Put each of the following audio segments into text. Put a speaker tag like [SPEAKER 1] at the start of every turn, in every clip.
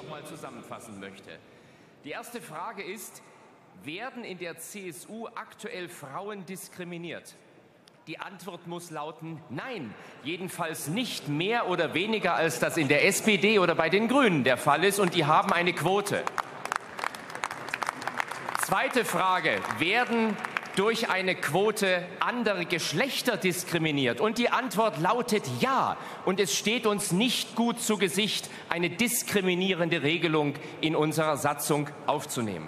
[SPEAKER 1] noch mal zusammenfassen möchte. Die erste Frage ist, werden in der CSU aktuell Frauen diskriminiert? Die Antwort muss lauten, nein, jedenfalls nicht mehr oder weniger, als das in der SPD oder bei den Grünen der Fall ist, und die haben eine Quote. Zweite Frage, werden durch eine Quote andere Geschlechter diskriminiert? Und die Antwort lautet ja. Und es steht uns nicht gut zu Gesicht, eine diskriminierende Regelung in unserer Satzung aufzunehmen.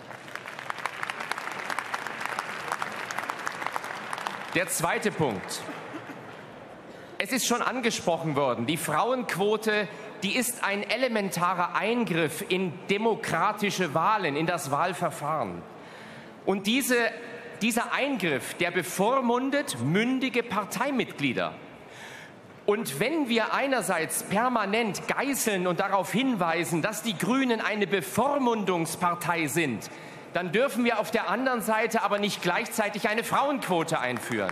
[SPEAKER 1] Der zweite Punkt. Es ist schon angesprochen worden, die Frauenquote, die ist ein elementarer Eingriff in demokratische Wahlen, in das Wahlverfahren. Und dieser Eingriff, der bevormundet mündige Parteimitglieder. Und wenn wir einerseits permanent geißeln und darauf hinweisen, dass die Grünen eine Bevormundungspartei sind, dann dürfen wir auf der anderen Seite aber nicht gleichzeitig eine Frauenquote einführen.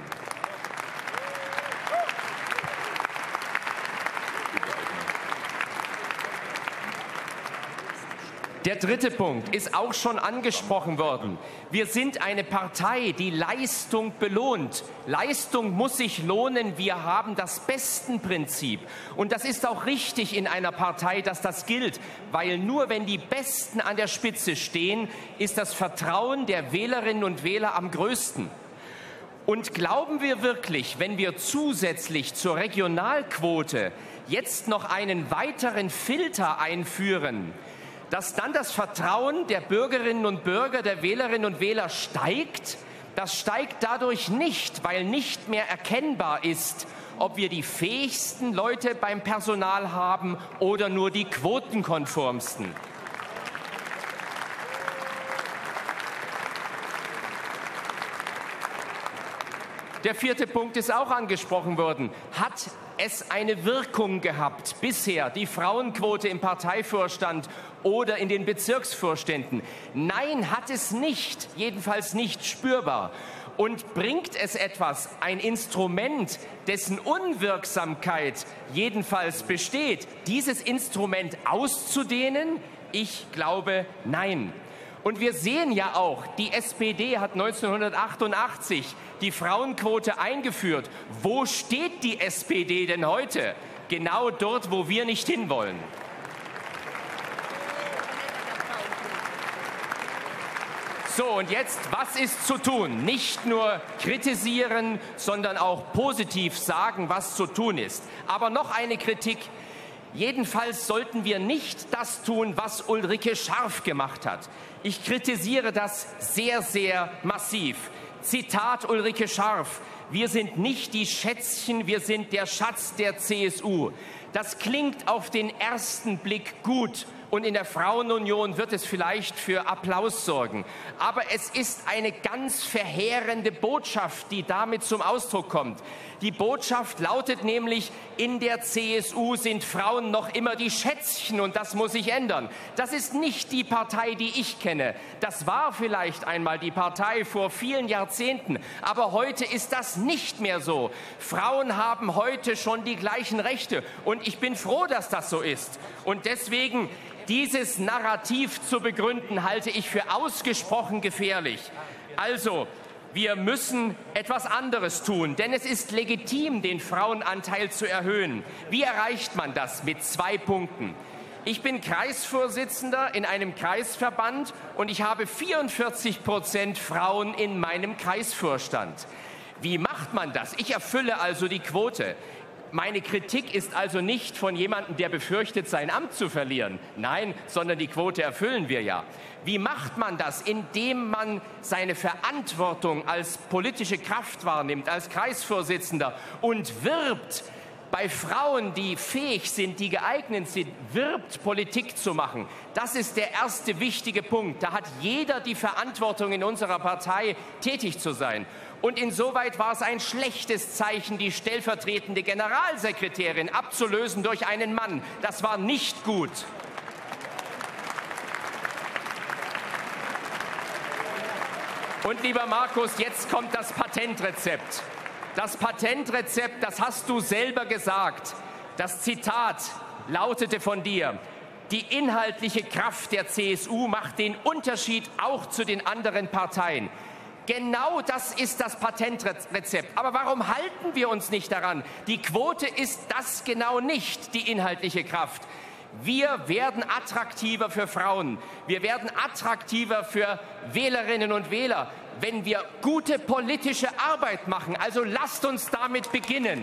[SPEAKER 1] Der dritte Punkt ist auch schon angesprochen worden. Wir sind eine Partei, die Leistung belohnt. Leistung muss sich lohnen. Wir haben das Bestenprinzip. Und das ist auch richtig in einer Partei, dass das gilt. Weil nur wenn die Besten an der Spitze stehen, ist das Vertrauen der Wählerinnen und Wähler am größten. Und glauben wir wirklich, wenn wir zusätzlich zur Regionalquote jetzt noch einen weiteren Filter einführen, dass dann das Vertrauen der Bürgerinnen und Bürger, der Wählerinnen und Wähler steigt? Das steigt dadurch nicht, weil nicht mehr erkennbar ist, ob wir die fähigsten Leute beim Personal haben oder nur die quotenkonformsten. Der vierte Punkt ist auch angesprochen worden. Hat es eine Wirkung gehabt bisher, die Frauenquote im Parteivorstand oder in den Bezirksvorständen? Nein, hat es nicht, jedenfalls nicht spürbar. Und bringt es etwas, ein Instrument, dessen Unwirksamkeit jedenfalls besteht, dieses Instrument auszudehnen? Ich glaube, nein. Und wir sehen ja auch, die SPD hat 1988 die Frauenquote eingeführt. Wo steht die SPD denn heute? Genau dort, wo wir nicht hinwollen. So, und jetzt, was ist zu tun? Nicht nur kritisieren, sondern auch positiv sagen, was zu tun ist. Aber noch eine Kritik. Jedenfalls sollten wir nicht das tun, was Ulrike Scharf gemacht hat. Ich kritisiere das sehr, sehr massiv. Zitat Ulrike Scharf: Wir sind nicht die Schätzchen, wir sind der Schatz der CSU. Das klingt auf den ersten Blick gut. Und in der Frauenunion wird es vielleicht für Applaus sorgen. Aber es ist eine ganz verheerende Botschaft, die damit zum Ausdruck kommt. Die Botschaft lautet nämlich, in der CSU sind Frauen noch immer die Schätzchen und das muss sich ändern. Das ist nicht die Partei, die ich kenne. Das war vielleicht einmal die Partei vor vielen Jahrzehnten, aber heute ist das nicht mehr so. Frauen haben heute schon die gleichen Rechte und ich bin froh, dass das so ist. Und deswegen dieses Narrativ zu begründen, halte ich für ausgesprochen gefährlich. Also, wir müssen etwas anderes tun, denn es ist legitim, den Frauenanteil zu erhöhen. Wie erreicht man das? Mit 2 Punkten. Ich bin Kreisvorsitzender in einem Kreisverband und ich habe 44% Frauen in meinem Kreisvorstand. Wie macht man das? Ich erfülle also die Quote. Meine Kritik ist also nicht von jemandem, der befürchtet, sein Amt zu verlieren. Nein, sondern die Quote erfüllen wir ja. Wie macht man das? Indem man seine Verantwortung als politische Kraft wahrnimmt, als Kreisvorsitzender und wirbt bei Frauen, die fähig sind, die geeignet sind, wirbt, Politik zu machen. Das ist der erste wichtige Punkt. Da hat jeder die Verantwortung, in unserer Partei tätig zu sein. Und insoweit war es ein schlechtes Zeichen, die stellvertretende Generalsekretärin abzulösen durch einen Mann. Das war nicht gut. Und lieber Markus, jetzt kommt das Patentrezept. Das Patentrezept, das hast du selber gesagt. Das Zitat lautete von dir: Die inhaltliche Kraft der CSU macht den Unterschied auch zu den anderen Parteien. Genau das ist das Patentrezept. Aber warum halten wir uns nicht daran? Die Quote ist das genau nicht, die inhaltliche Kraft. Wir werden attraktiver für Frauen. Wir werden attraktiver für Wählerinnen und Wähler, wenn wir gute politische Arbeit machen. Also lasst uns damit beginnen.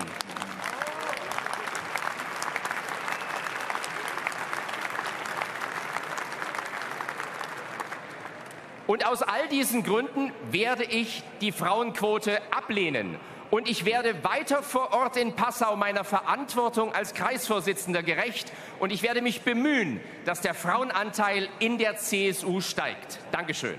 [SPEAKER 1] Und aus all diesen Gründen werde ich die Frauenquote ablehnen. Und ich werde weiter vor Ort in Passau meiner Verantwortung als Kreisvorsitzender gerecht. Und ich werde mich bemühen, dass der Frauenanteil in der CSU steigt. Dankeschön.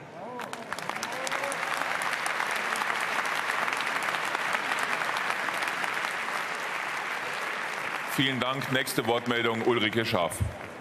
[SPEAKER 2] Vielen Dank. Nächste Wortmeldung Ulrike Schaaf.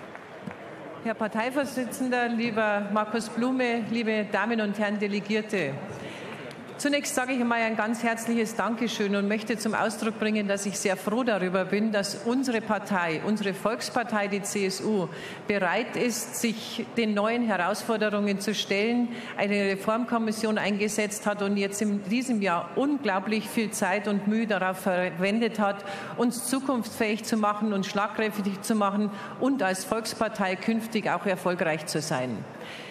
[SPEAKER 3] Herr Parteivorsitzender, lieber Markus Blume, liebe Damen und Herren Delegierte! Zunächst sage ich einmal ein ganz herzliches Dankeschön und möchte zum Ausdruck bringen, dass ich sehr froh darüber bin, dass unsere Partei, unsere Volkspartei, die CSU, bereit ist, sich den neuen Herausforderungen zu stellen, eine Reformkommission eingesetzt hat und jetzt in diesem Jahr unglaublich viel Zeit und Mühe darauf verwendet hat, uns zukunftsfähig zu machen und schlagkräftig zu machen und als Volkspartei künftig auch erfolgreich zu sein.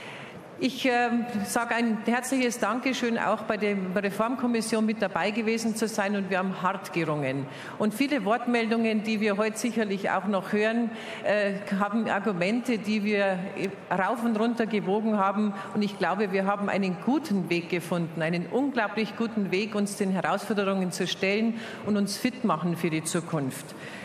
[SPEAKER 3] Ich sage ein herzliches Dankeschön, auch bei der Reformkommission mit dabei gewesen zu sein, und wir haben hart gerungen. Und viele Wortmeldungen, die wir heute sicherlich auch noch hören, haben Argumente, die wir rauf und runter gewogen haben. Und ich glaube, wir haben einen guten Weg gefunden, einen unglaublich guten Weg, uns den Herausforderungen zu stellen und uns fit machen für die Zukunft.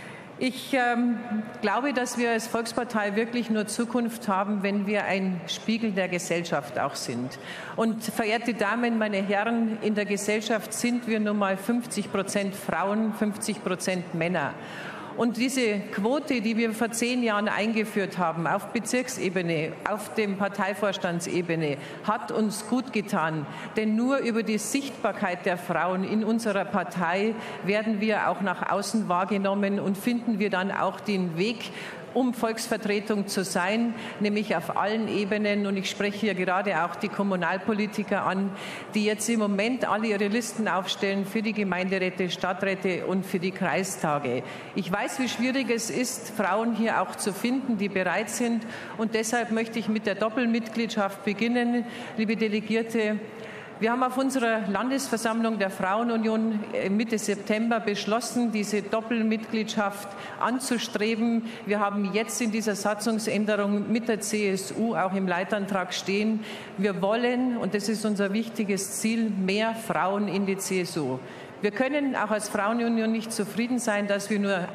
[SPEAKER 3] Ich glaube, dass wir als Volkspartei wirklich nur Zukunft haben, wenn wir ein Spiegel der Gesellschaft auch sind. Und verehrte Damen, meine Herren, in der Gesellschaft sind wir nun mal 50% Frauen, 50% Männer. Und diese Quote, die wir vor 10 Jahren eingeführt haben, auf Bezirksebene, auf dem Parteivorstandsebene, hat uns gut getan. Denn nur über die Sichtbarkeit der Frauen in unserer Partei werden wir auch nach außen wahrgenommen und finden wir dann auch den Weg, um Volksvertretung zu sein, nämlich auf allen Ebenen. Und ich spreche hier gerade auch die Kommunalpolitiker an, die jetzt im Moment alle ihre Listen aufstellen für die Gemeinderäte, Stadträte und für die Kreistage. Ich weiß, wie schwierig es ist, Frauen hier auch zu finden, die bereit sind. Und deshalb möchte ich mit der Doppelmitgliedschaft beginnen, liebe Delegierte. Wir haben auf unserer Landesversammlung der Frauenunion Mitte September beschlossen, diese Doppelmitgliedschaft anzustreben. Wir haben jetzt in dieser Satzungsänderung mit der CSU auch im Leitantrag stehen, wir wollen, und das ist unser wichtiges Ziel, mehr Frauen in die CSU. Wir können auch als Frauenunion nicht zufrieden sein, dass wir nur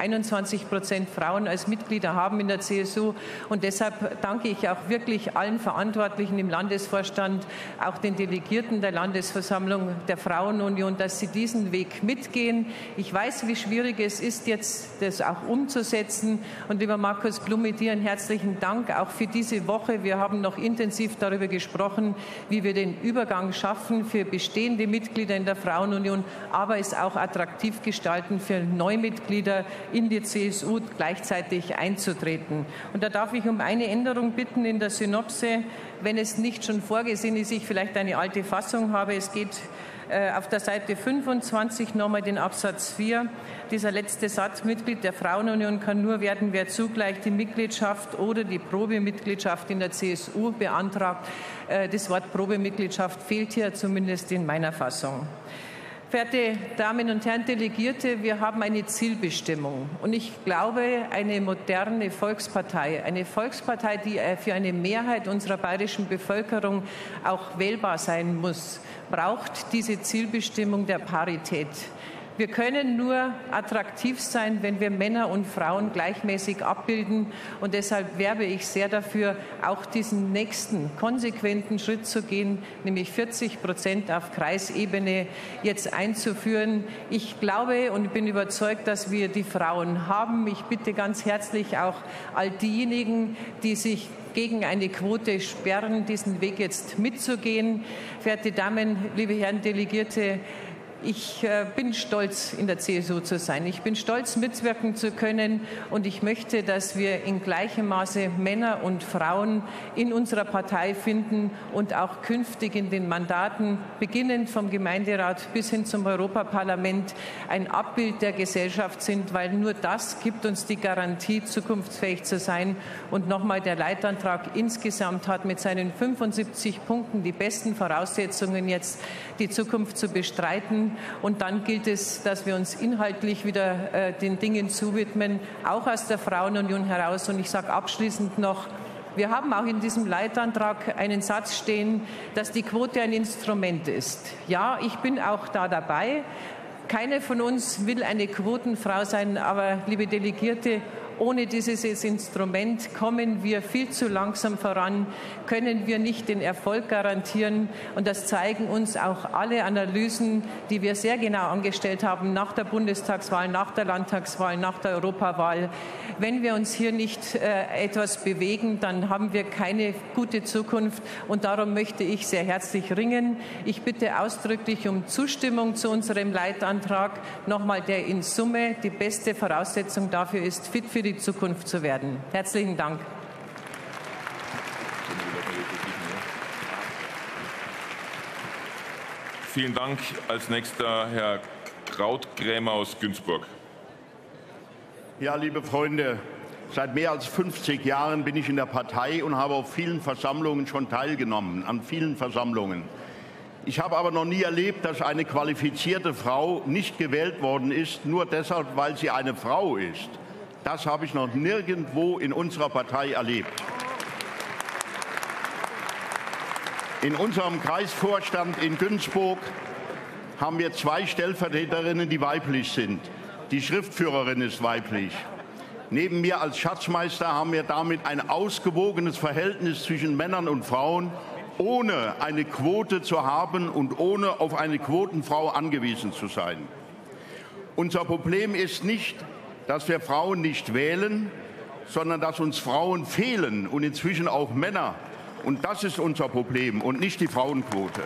[SPEAKER 3] 21% Frauen als Mitglieder haben in der CSU. Und deshalb danke ich auch wirklich allen Verantwortlichen im Landesvorstand, auch den Delegierten der Landesversammlung der Frauenunion, dass sie diesen Weg mitgehen. Ich weiß, wie schwierig es ist, jetzt das auch umzusetzen. Und lieber Markus Blume, dir einen herzlichen Dank auch für diese Woche. Wir haben noch intensiv darüber gesprochen, wie wir den Übergang schaffen für bestehende Mitglieder in der Frauenunion, aber es auch attraktiv gestalten für Neumitglieder in die CSU gleichzeitig einzutreten. Und da darf ich um eine Änderung bitten in der Synopse, wenn es nicht schon vorgesehen ist, ich vielleicht eine alte Fassung habe. Es geht auf der Seite 25 nochmal den Absatz 4. Dieser letzte Satz, Mitglied der Frauenunion kann nur werden, wer zugleich die Mitgliedschaft oder die Probemitgliedschaft in der CSU beantragt. Das Wort Probemitgliedschaft fehlt hier zumindest in meiner Fassung. Verehrte Damen und Herren Delegierte, wir haben eine Zielbestimmung. Und ich glaube, eine moderne Volkspartei, die für eine Mehrheit unserer bayerischen Bevölkerung auch wählbar sein muss, braucht diese Zielbestimmung der Parität. Wir können nur attraktiv sein, wenn wir Männer und Frauen gleichmäßig abbilden. Und deshalb werbe ich sehr dafür, auch diesen nächsten konsequenten Schritt zu gehen, nämlich 40% auf Kreisebene jetzt einzuführen. Ich glaube und bin überzeugt, dass wir die Frauen haben. Ich bitte ganz herzlich auch all diejenigen, die sich gegen eine Quote sperren, diesen Weg jetzt mitzugehen. Verehrte Damen, liebe Herren Delegierte, Ich bin stolz, in der CSU zu sein. Ich bin stolz, mitwirken zu können. Und ich möchte, dass wir in gleichem Maße Männer und Frauen in unserer Partei finden und auch künftig in den Mandaten, beginnend vom Gemeinderat bis hin zum Europaparlament, ein Abbild der Gesellschaft sind, weil nur das gibt uns die Garantie, zukunftsfähig zu sein. Und nochmal, der Leitantrag insgesamt hat mit seinen 75 Punkten die besten Voraussetzungen, jetzt die Zukunft zu bestreiten. Und dann gilt es, dass wir uns inhaltlich wieder den Dingen zuwidmen, auch aus der Frauenunion heraus. Und ich sage abschließend noch, wir haben auch in diesem Leitantrag einen Satz stehen, dass die Quote ein Instrument ist. Ja, ich bin auch da dabei. Keine von uns will eine Quotenfrau sein, aber, liebe Delegierte, ohne dieses Instrument kommen wir viel zu langsam voran, können wir nicht den Erfolg garantieren. Und das zeigen uns auch alle Analysen, die wir sehr genau angestellt haben nach der Bundestagswahl, nach der Landtagswahl, nach der Europawahl. Wenn wir uns hier nicht etwas bewegen, dann haben wir keine gute Zukunft. Und darum möchte ich sehr herzlich ringen. Ich bitte ausdrücklich um Zustimmung zu unserem Leitantrag. Nochmal, der in Summe die beste Voraussetzung dafür ist, fit für die Zukunft zu werden. Herzlichen Dank.
[SPEAKER 2] Vielen Dank. Als nächster Herr Krautgrämer aus Günzburg.
[SPEAKER 4] Ja, liebe Freunde, seit mehr als 50 Jahren bin ich in der Partei und habe auf vielen Versammlungen schon teilgenommen, an vielen Versammlungen. Ich habe aber noch nie erlebt, dass eine qualifizierte Frau nicht gewählt worden ist, nur deshalb, weil sie eine Frau ist. Das habe ich noch nirgendwo in unserer Partei erlebt. In unserem Kreisvorstand in Günzburg haben wir 2 Stellvertreterinnen, die weiblich sind. Die Schriftführerin ist weiblich. Neben mir als Schatzmeister haben wir damit ein ausgewogenes Verhältnis zwischen Männern und Frauen, ohne eine Quote zu haben und ohne auf eine Quotenfrau angewiesen zu sein. Unser Problem ist nicht, dass wir Frauen nicht wählen, sondern dass uns Frauen fehlen und inzwischen auch Männer. Und das ist unser Problem und nicht die Frauenquote.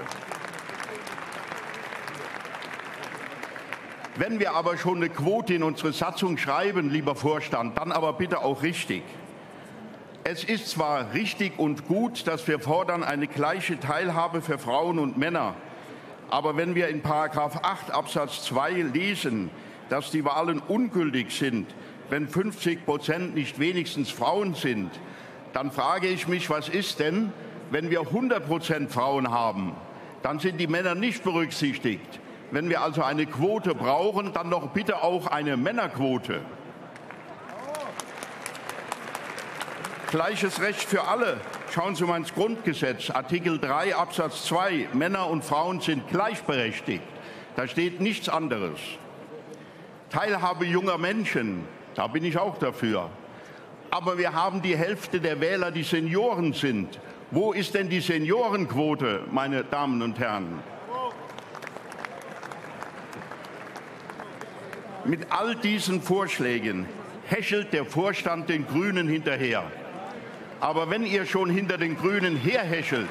[SPEAKER 4] Wenn wir aber schon eine Quote in unsere Satzung schreiben, lieber Vorstand, dann aber bitte auch richtig. Es ist zwar richtig und gut, dass wir fordern eine gleiche Teilhabe für Frauen und Männer, aber wenn wir in § 8 Absatz 2 lesen, dass die Wahlen ungültig sind, wenn 50% nicht wenigstens Frauen sind, dann frage ich mich, was ist denn, wenn wir 100% Frauen haben? Dann sind die Männer nicht berücksichtigt. Wenn wir also eine Quote brauchen, dann doch bitte auch eine Männerquote. Gleiches Recht für alle. Schauen Sie mal ins Grundgesetz, Artikel 3 Absatz 2. Männer und Frauen sind gleichberechtigt. Da steht nichts anderes. Teilhabe junger Menschen, da bin ich auch dafür. Aber wir haben die Hälfte der Wähler, die Senioren sind. Wo ist denn die Seniorenquote, meine Damen und Herren? Mit all diesen Vorschlägen häschelt der Vorstand den Grünen hinterher. Aber wenn ihr schon hinter den Grünen herhäschelt,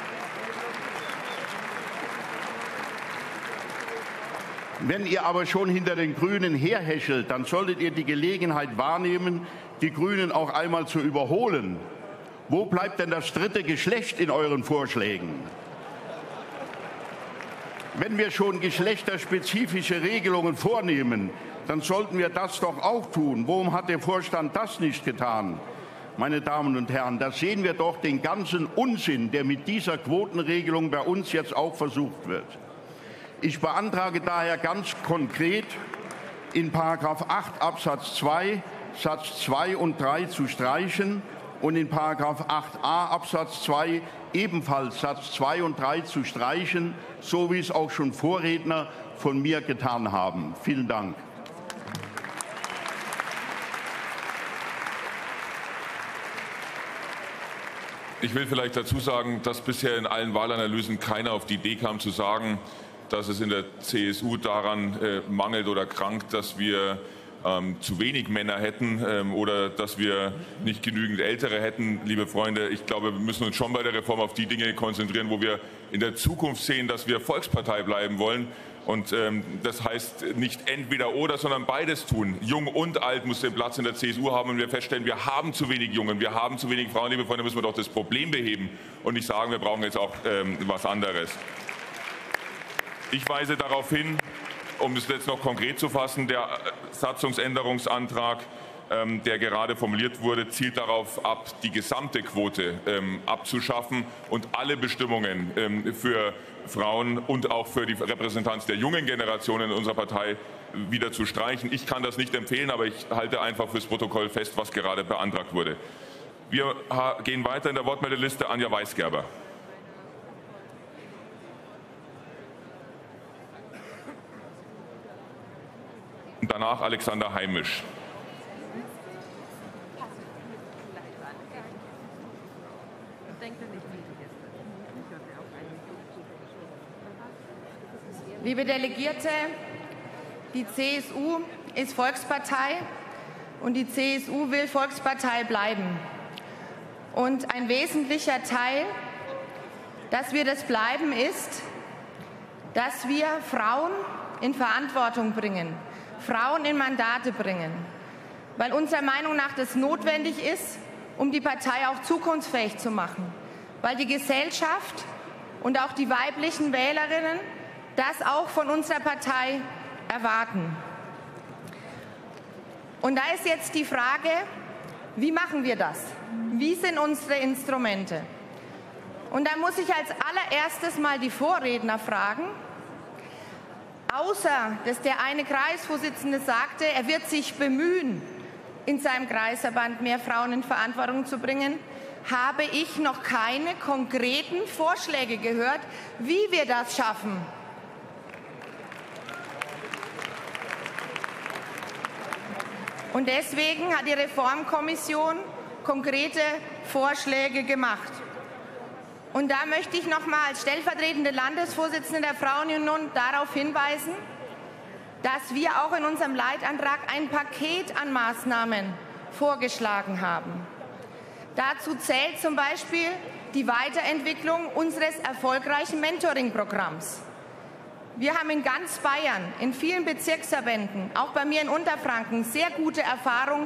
[SPEAKER 4] dann solltet ihr die Gelegenheit wahrnehmen, die Grünen auch einmal zu überholen. Wo bleibt denn das dritte Geschlecht in euren Vorschlägen? Wenn wir schon geschlechterspezifische Regelungen vornehmen, dann sollten wir das doch auch tun. Warum hat der Vorstand das nicht getan? Meine Damen und Herren, da sehen wir doch den ganzen Unsinn, der mit dieser Quotenregelung bei uns jetzt auch versucht wird. Ich beantrage daher ganz konkret, in § 8 Absatz 2 Satz 2 und 3 zu streichen und in § 8a Absatz 2 ebenfalls Satz 2 und 3 zu streichen, so wie es auch schon Vorredner von mir getan haben. Vielen Dank.
[SPEAKER 2] Ich will vielleicht dazu sagen, dass bisher in allen Wahlanalysen keiner auf die Idee kam zu sagen, dass es in der CSU daran mangelt oder krankt, dass wir zu wenig Männer hätten oder dass wir nicht genügend Ältere hätten. Liebe Freunde, ich glaube, wir müssen uns schon bei der Reform auf die Dinge konzentrieren, wo wir in der Zukunft sehen, dass wir Volkspartei bleiben wollen. Und das heißt nicht entweder oder, sondern beides tun. Jung und alt muss den Platz in der CSU haben und wir feststellen, wir haben zu wenig Jungen, wir haben zu wenig Frauen. Liebe Freunde, müssen wir doch das Problem beheben und nicht sagen, wir brauchen jetzt auch was anderes. Ich weise darauf hin, um es jetzt noch konkret zu fassen, der Satzungsänderungsantrag, der gerade formuliert wurde, zielt darauf ab, die gesamte Quote abzuschaffen und alle Bestimmungen für Frauen und auch für die Repräsentanz der jungen Generation in unserer Partei wieder zu streichen. Ich kann das nicht empfehlen, aber ich halte einfach fürs Protokoll fest, was gerade beantragt wurde. Wir gehen weiter in der Wortmeldeliste. Anja Weisgerber. Und danach Alexander Heimisch.
[SPEAKER 5] Liebe Delegierte, die CSU ist Volkspartei und die CSU will Volkspartei bleiben. Und ein wesentlicher Teil, dass wir das bleiben, ist, dass wir Frauen in Verantwortung bringen, Frauen in Mandate bringen, weil unserer Meinung nach das notwendig ist, um die Partei auch zukunftsfähig zu machen, weil die Gesellschaft und auch die weiblichen Wählerinnen das auch von unserer Partei erwarten. Und da ist jetzt die Frage, wie machen wir das? Wie sind unsere Instrumente? Und da muss ich als allererstes mal die Vorredner fragen, außer dass der eine Kreisvorsitzende sagte, er wird sich bemühen, in seinem Kreisverband mehr Frauen in Verantwortung zu bringen, habe ich noch keine konkreten Vorschläge gehört, wie wir das schaffen. Und deswegen hat die Reformkommission konkrete Vorschläge gemacht. Und da möchte ich noch mal als stellvertretende Landesvorsitzende der Frauenunion darauf hinweisen, dass wir auch in unserem Leitantrag ein Paket an Maßnahmen vorgeschlagen haben. Dazu zählt zum Beispiel die Weiterentwicklung unseres erfolgreichen Mentoring-Programms. Wir haben in ganz Bayern, in vielen Bezirksverbänden, auch bei mir in Unterfranken, sehr gute Erfahrungen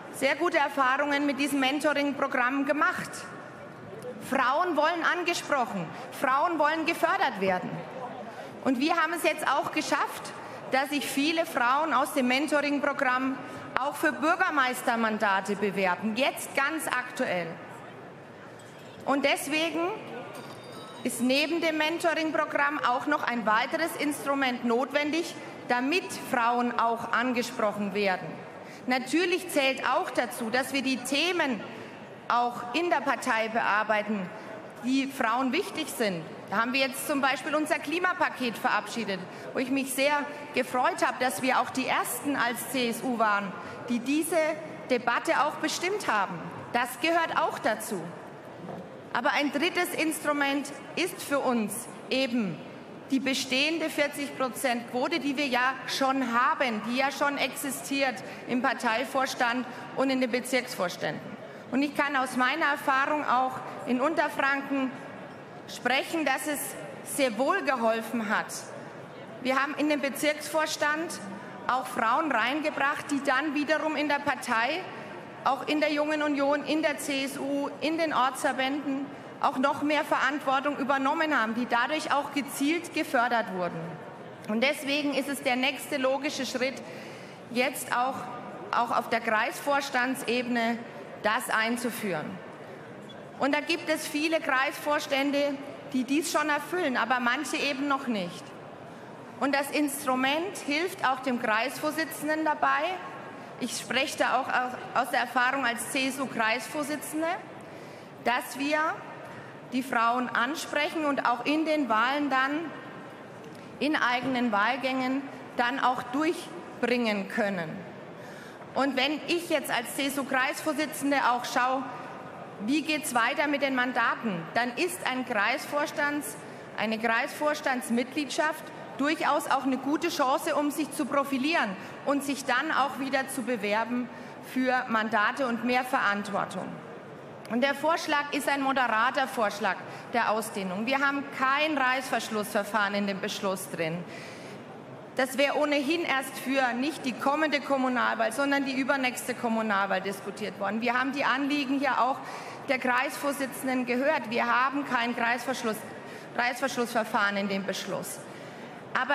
[SPEAKER 5] mit diesem Mentoring-Programm gemacht. Frauen wollen angesprochen, Frauen wollen gefördert werden. Und wir haben es jetzt auch geschafft, dass sich viele Frauen aus dem Mentoring-Programm auch für Bürgermeistermandate bewerben, jetzt ganz aktuell. Und deswegen ist neben dem Mentoring-Programm auch noch ein weiteres Instrument notwendig, damit Frauen auch angesprochen werden. Natürlich zählt auch dazu, dass wir die Themen auch in der Partei bearbeiten, die Frauen wichtig sind. Da haben wir jetzt zum Beispiel unser Klimapaket verabschiedet, wo ich mich sehr gefreut habe, dass wir auch die Ersten als CSU waren, die diese Debatte auch bestimmt haben. Das gehört auch dazu. Aber ein drittes Instrument ist für uns eben die bestehende 40%-Quote, die wir ja schon haben, die ja schon existiert im Parteivorstand und in den Bezirksvorständen. Und ich kann aus meiner Erfahrung auch in Unterfranken sprechen, dass es sehr wohl geholfen hat. Wir haben in den Bezirksvorstand auch Frauen reingebracht, die dann wiederum in der Partei, auch in der Jungen Union, in der CSU, in den Ortsverbänden auch noch mehr Verantwortung übernommen haben, die dadurch auch gezielt gefördert wurden. Und deswegen ist es der nächste logische Schritt, jetzt auch auf der Kreisvorstandsebene das einzuführen. Und da gibt es viele Kreisvorstände, die dies schon erfüllen, aber manche eben noch nicht. Und das Instrument hilft auch dem Kreisvorsitzenden dabei. Ich spreche da auch aus der Erfahrung als CSU-Kreisvorsitzende, dass wir die Frauen ansprechen und auch in den Wahlen dann, in eigenen Wahlgängen, dann auch durchbringen können. Und wenn ich jetzt als CSU-Kreisvorsitzende auch schaue, wie geht es weiter mit den Mandaten, dann ist eine Kreisvorstandsmitgliedschaft durchaus auch eine gute Chance, um sich zu profilieren und sich dann auch wieder zu bewerben für Mandate und mehr Verantwortung. Und der Vorschlag ist ein moderater Vorschlag der Ausdehnung. Wir haben kein Reißverschlussverfahren in dem Beschluss drin. dass wir ohnehin erst für nicht die kommende Kommunalwahl, sondern die übernächste Kommunalwahl diskutiert worden. Wir haben die Anliegen hier auch der Kreisvorsitzenden gehört. Wir haben kein Reißverschlussverfahren in dem Beschluss. Aber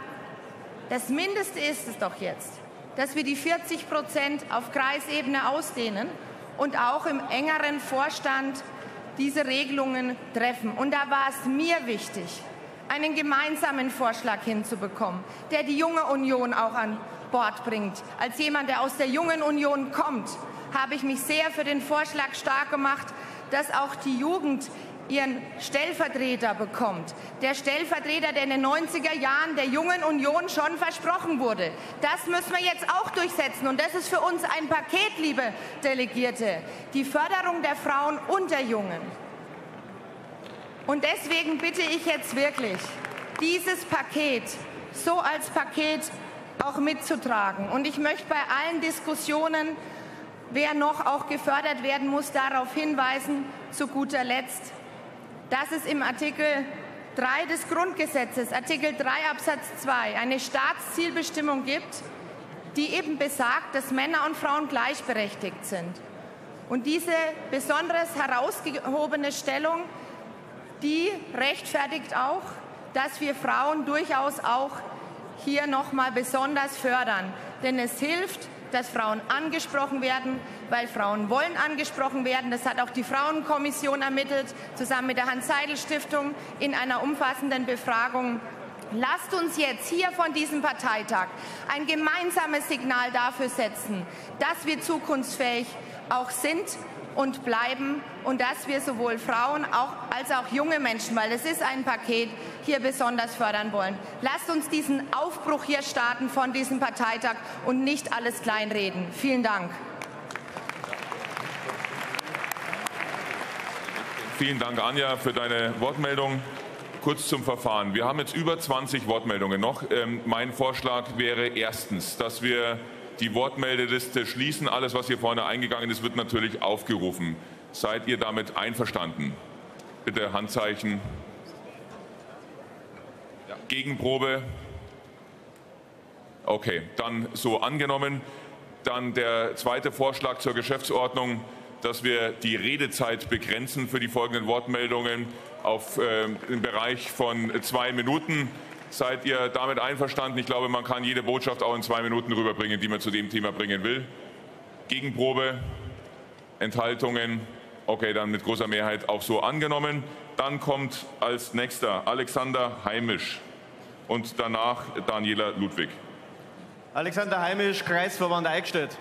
[SPEAKER 5] das Mindeste ist es doch jetzt, dass wir die 40% auf Kreisebene ausdehnen und auch im engeren Vorstand diese Regelungen treffen. Und da war es mir wichtig, einen gemeinsamen Vorschlag hinzubekommen, der die Junge Union auch an Bord bringt. Als jemand, der aus der Jungen Union kommt, habe ich mich sehr für den Vorschlag stark gemacht, dass auch die Jugend ihren Stellvertreter bekommt. Der Stellvertreter, der in den 90er Jahren der Jungen Union schon versprochen wurde. Das müssen wir jetzt auch durchsetzen. Und das ist für uns ein Paket, liebe Delegierte. Die Förderung der Frauen und der Jungen. Und deswegen bitte ich jetzt wirklich, dieses Paket so als Paket auch mitzutragen. Und ich möchte bei allen Diskussionen, wer noch auch gefördert werden muss, darauf hinweisen, zu guter Letzt, dass es im Artikel 3 des Grundgesetzes, Artikel 3 Absatz 2, eine Staatszielbestimmung gibt, die eben besagt, dass Männer und Frauen gleichberechtigt sind. Und diese besonders herausgehobene Stellung, die rechtfertigt auch, dass wir Frauen durchaus auch hier noch mal besonders fördern. Denn es hilft, dass Frauen angesprochen werden, weil Frauen wollen angesprochen werden. Das hat auch die Frauenkommission ermittelt, zusammen mit der Hans-Seidel-Stiftung in einer umfassenden Befragung. Lasst uns jetzt hier von diesem Parteitag ein gemeinsames Signal dafür setzen, dass wir zukunftsfähig auch sind und bleiben und dass wir sowohl Frauen als auch junge Menschen, weil es ist ein Paket, hier besonders fördern wollen. Lasst uns diesen Aufbruch hier starten von diesem Parteitag und nicht alles kleinreden. Vielen Dank.
[SPEAKER 2] Vielen Dank, Anja, für deine Wortmeldung. Kurz zum Verfahren. Wir haben jetzt über 20 Wortmeldungen noch. Mein Vorschlag wäre erstens, dass wir die Wortmeldeliste schließen. Alles, was hier vorne eingegangen ist, wird natürlich aufgerufen. Seid ihr damit einverstanden? Bitte Handzeichen. Ja. Gegenprobe. Okay, dann so angenommen. Dann der zweite Vorschlag zur Geschäftsordnung, dass wir die Redezeit begrenzen für die folgenden Wortmeldungen auf den Bereich von 2 Minuten. Seid ihr damit einverstanden? Ich glaube, man kann jede Botschaft auch in 2 Minuten rüberbringen, die man zu dem Thema bringen will. Gegenprobe, Enthaltungen. Okay, dann mit großer Mehrheit auch so angenommen. Dann kommt als nächster Alexander Heimisch und danach Daniela Ludwig.
[SPEAKER 6] Alexander Heimisch, Kreisverband Eichstätt.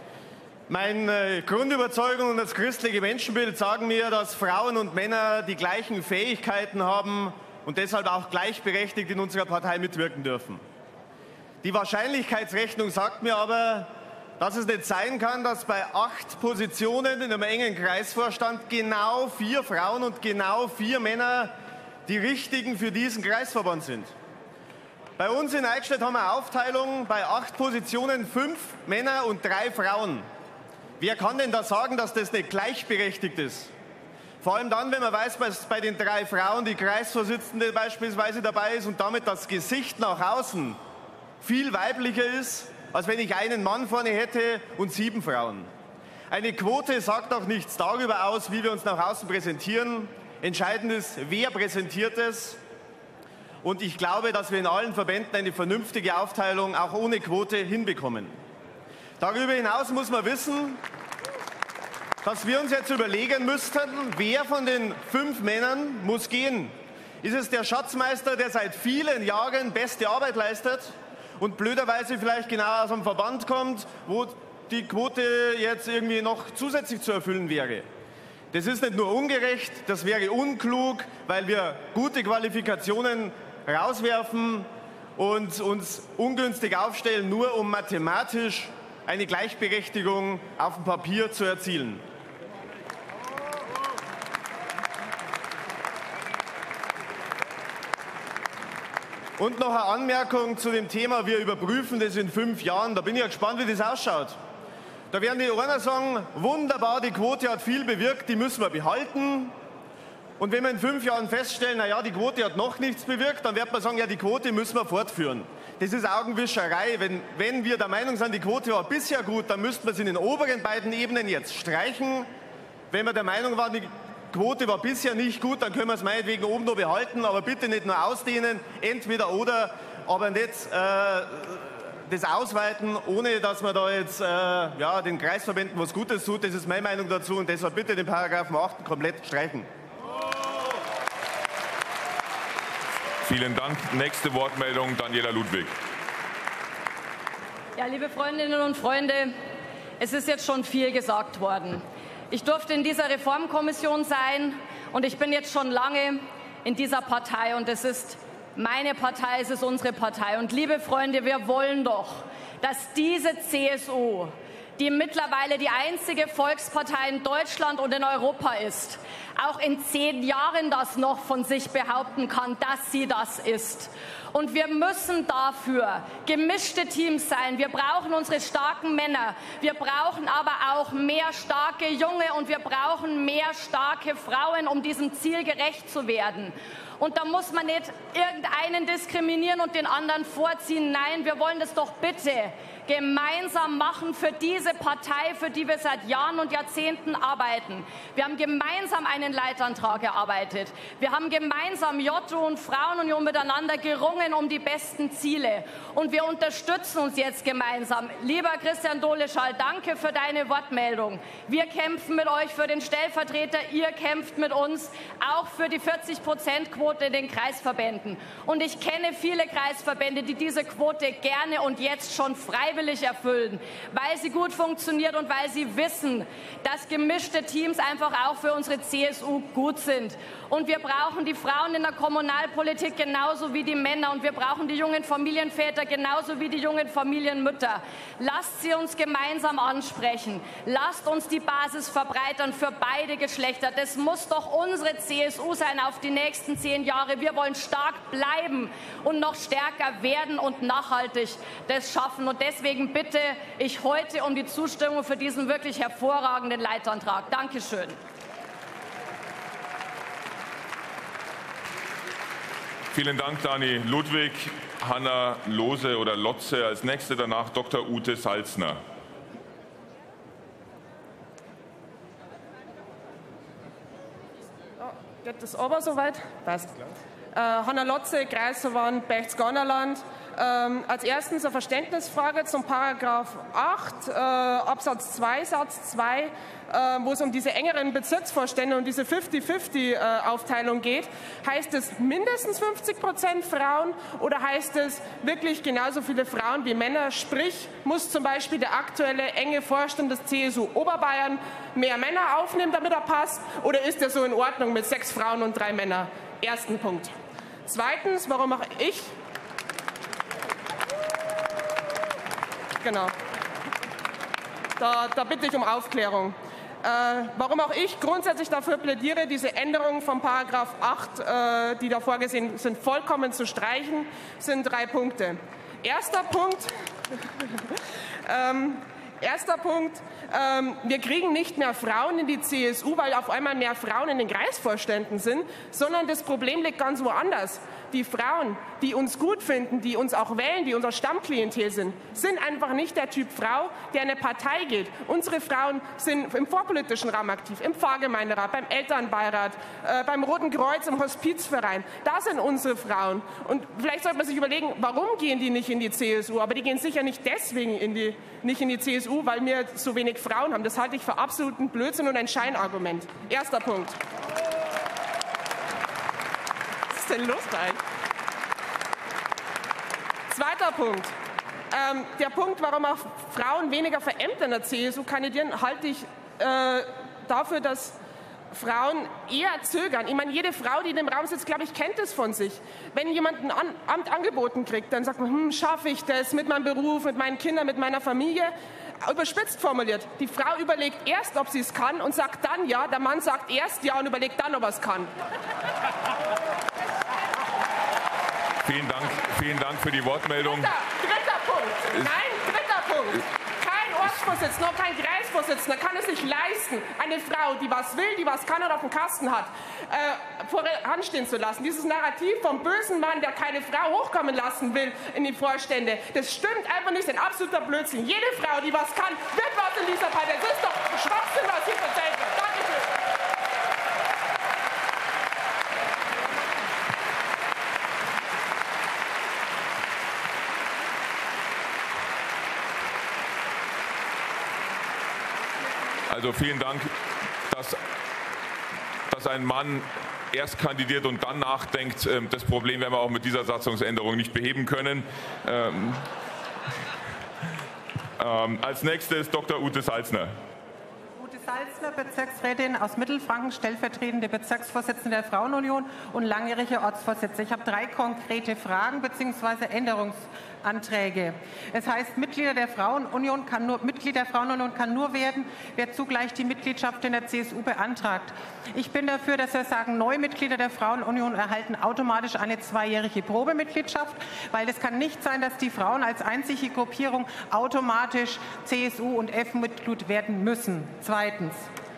[SPEAKER 6] Meine Grundüberzeugung und das christliche Menschenbild sagen mir, dass Frauen und Männer die gleichen Fähigkeiten haben und deshalb auch gleichberechtigt in unserer Partei mitwirken dürfen. Die Wahrscheinlichkeitsrechnung sagt mir aber, dass es nicht sein kann, dass bei 8 Positionen in einem engen Kreisvorstand genau 4 Frauen und genau 4 Männer die richtigen für diesen Kreisverband sind. Bei uns in Eichstätt haben wir eine Aufteilung bei 8 Positionen 5 Männer und 3 Frauen. Wer kann denn da sagen, dass das nicht gleichberechtigt ist? Vor allem dann, wenn man weiß, dass bei den 3 Frauen die Kreisvorsitzende beispielsweise dabei ist und damit das Gesicht nach außen viel weiblicher ist, als wenn ich einen Mann vorne hätte und 7 Frauen. Eine Quote sagt auch nichts darüber aus, wie wir uns nach außen präsentieren. Entscheidend ist, wer präsentiert es. Und ich glaube, dass wir in allen Verbänden eine vernünftige Aufteilung auch ohne Quote hinbekommen. Darüber hinaus muss man wissen, dass wir uns jetzt überlegen müssten, wer von den 5 Männern muss gehen. Ist es der Schatzmeister, der seit vielen Jahren beste Arbeit leistet und blöderweise vielleicht genau aus einem Verband kommt, wo die Quote jetzt irgendwie noch zusätzlich zu erfüllen wäre? Das ist nicht nur ungerecht, das wäre unklug, weil wir gute Qualifikationen rauswerfen und uns ungünstig aufstellen, nur um mathematisch eine Gleichberechtigung auf dem Papier zu erzielen. Und noch eine Anmerkung zu dem Thema, wir überprüfen das in 5 Jahren. Da bin ich ja gespannt, wie das ausschaut. Da werden die einer sagen, wunderbar, die Quote hat viel bewirkt, die müssen wir behalten. Und wenn wir in 5 Jahren feststellen, naja, die Quote hat noch nichts bewirkt, dann wird man sagen, ja, die Quote müssen wir fortführen. Das ist Augenwischerei. Wenn wir der Meinung sind, die Quote war bisher gut, dann müssten wir sie in den oberen beiden Ebenen jetzt streichen. Wenn wir der Meinung waren, die Quote war bisher nicht gut, dann können wir es meinetwegen oben noch behalten, aber bitte nicht nur ausdehnen, entweder oder, aber nicht das ausweiten, ohne dass man da jetzt den Kreisverbänden was Gutes tut. Das ist meine Meinung dazu und deshalb bitte den Paragraphen 8 komplett streichen.
[SPEAKER 2] Vielen Dank. Nächste Wortmeldung, Daniela Ludwig.
[SPEAKER 7] Ja, liebe Freundinnen und Freunde, es ist jetzt schon viel gesagt worden. Ich durfte in dieser Reformkommission sein und ich bin jetzt schon lange in dieser Partei und es ist meine Partei, es ist unsere Partei. Und liebe Freunde, wir wollen doch, dass diese CSU, die mittlerweile die einzige Volkspartei in Deutschland und in Europa ist, auch in 10 Jahren das noch von sich behaupten kann, dass sie das ist. Und wir müssen dafür gemischte Teams sein. Wir brauchen unsere starken Männer. Wir brauchen aber auch mehr starke Junge und wir brauchen mehr starke Frauen, um diesem Ziel gerecht zu werden. Und da muss man nicht irgendeinen diskriminieren und den anderen vorziehen. Nein, wir wollen das doch bitte gemeinsam machen für diese Partei, für die wir seit Jahren und Jahrzehnten arbeiten. Wir haben gemeinsam einen Leitantrag erarbeitet. Wir haben gemeinsam JU und Frauenunion miteinander gerungen um die besten Ziele. Und wir unterstützen uns jetzt gemeinsam. Lieber Christian Doleschall, danke für deine Wortmeldung. Wir kämpfen mit euch für den Stellvertreter. Ihr kämpft mit uns auch für die 40%-Quote in den Kreisverbänden. Und ich kenne viele Kreisverbände, die diese Quote gerne und jetzt schon freiwillig erfüllen, weil sie gut funktioniert und weil sie wissen, dass gemischte Teams einfach auch für unsere CSU gut sind. Und wir brauchen die Frauen in der Kommunalpolitik genauso wie die Männer und wir brauchen die jungen Familienväter genauso wie die jungen Familienmütter. Lasst sie uns gemeinsam ansprechen. Lasst uns die Basis verbreitern für beide Geschlechter. Das muss doch unsere CSU sein auf die nächsten 10 Jahre. Wir wollen stark bleiben und noch stärker werden und nachhaltig das schaffen. Und deswegen bitte ich heute um die Zustimmung für diesen wirklich hervorragenden Leitantrag. Dankeschön.
[SPEAKER 2] Vielen Dank, Dani Ludwig. Hanna Lose oder Lotze als Nächste, danach Dr. Ute Salzner.
[SPEAKER 8] Geht das aber soweit? Passt. Hanna Lotze, Kreisverband Berchtesgadenerland. Als erstens eine Verständnisfrage zum Paragraph 8 Absatz 2 Satz 2, wo es um diese engeren Bezirksvorstände und diese 50-50-Aufteilung geht. Heißt es mindestens 50% Frauen oder heißt es wirklich genauso viele Frauen wie Männer? Sprich, muss zum Beispiel der aktuelle enge Vorstand des CSU Oberbayern mehr Männer aufnehmen, damit er passt? Oder ist er so in Ordnung mit 6 Frauen und 3 Männern? Ersten Punkt. Zweitens, warum auch ich... Genau. Da bitte ich um Aufklärung. Warum auch ich grundsätzlich dafür plädiere, diese Änderungen von Paragraph 8, die da vorgesehen sind, vollkommen zu streichen, sind 3 Punkte. Erster Punkt, wir kriegen nicht mehr Frauen in die CSU, weil auf einmal mehr Frauen in den Kreisvorständen sind, sondern das Problem liegt ganz woanders. Die Frauen, die uns gut finden, die uns auch wählen, die unser Stammklientel sind einfach nicht der Typ Frau, der in eine Partei geht. Unsere Frauen sind im vorpolitischen Raum aktiv, im Pfarrgemeinderat, beim Elternbeirat, beim Roten Kreuz, im Hospizverein. Da sind unsere Frauen. Und vielleicht sollte man sich überlegen, warum gehen die nicht in die CSU? Aber die gehen sicher nicht deswegen nicht in die CSU, weil wir so wenig Frauen haben. Das halte ich für absoluten Blödsinn und ein Scheinargument. Erster Punkt. Was ist denn los bei euch? Zweiter Punkt. Der Punkt, warum auch Frauen weniger für Ämter in der CSU kandidieren, halte ich dafür, dass Frauen eher zögern. Ich meine, jede Frau, die in dem Raum sitzt, glaube ich, kennt es von sich. Wenn jemand ein Amt angeboten kriegt, dann sagt man, schaffe ich das mit meinem Beruf, mit meinen Kindern, mit meiner Familie? Überspitzt formuliert. Die Frau überlegt erst, ob sie es kann und sagt dann ja. Der Mann sagt erst ja und überlegt dann, ob er es kann.
[SPEAKER 2] Vielen Dank für die Wortmeldung.
[SPEAKER 8] Dritter Punkt. Nein, dritter Punkt. Kein Ortsvorsitzender und kein Kreisvorsitzender kann es sich leisten, eine Frau, die was will, die was kann und auf dem Kasten hat, voranstehen zu lassen. Dieses Narrativ vom bösen Mann, der keine Frau hochkommen lassen will in die Vorstände, das stimmt einfach nicht, das ist ein absoluter Blödsinn. Jede Frau, die was kann, wird was in dieser Partei. Das ist doch Schwachsinn, was hier erzählt wird. Dankeschön.
[SPEAKER 2] Also vielen Dank, dass ein Mann erst kandidiert und dann nachdenkt. Das Problem werden wir auch mit dieser Satzungsänderung nicht beheben können. Als nächstes Dr. Ute Salzner.
[SPEAKER 9] Ute Salzner, Bezirksrätin aus Mittelfranken, stellvertretende Bezirksvorsitzende der Frauenunion und langjährige Ortsvorsitzende. Ich habe 3 konkrete Fragen bzw. Änderungsanträge. Es heißt, Mitglied der Frauenunion kann nur werden, wer zugleich die Mitgliedschaft in der CSU beantragt. Ich bin dafür, dass wir sagen, Neumitglieder der Frauenunion erhalten automatisch eine 2-jährige Probemitgliedschaft, weil es kann nicht sein, dass die Frauen als einzige Gruppierung automatisch CSU und F-Mitglied werden müssen. Zweitens.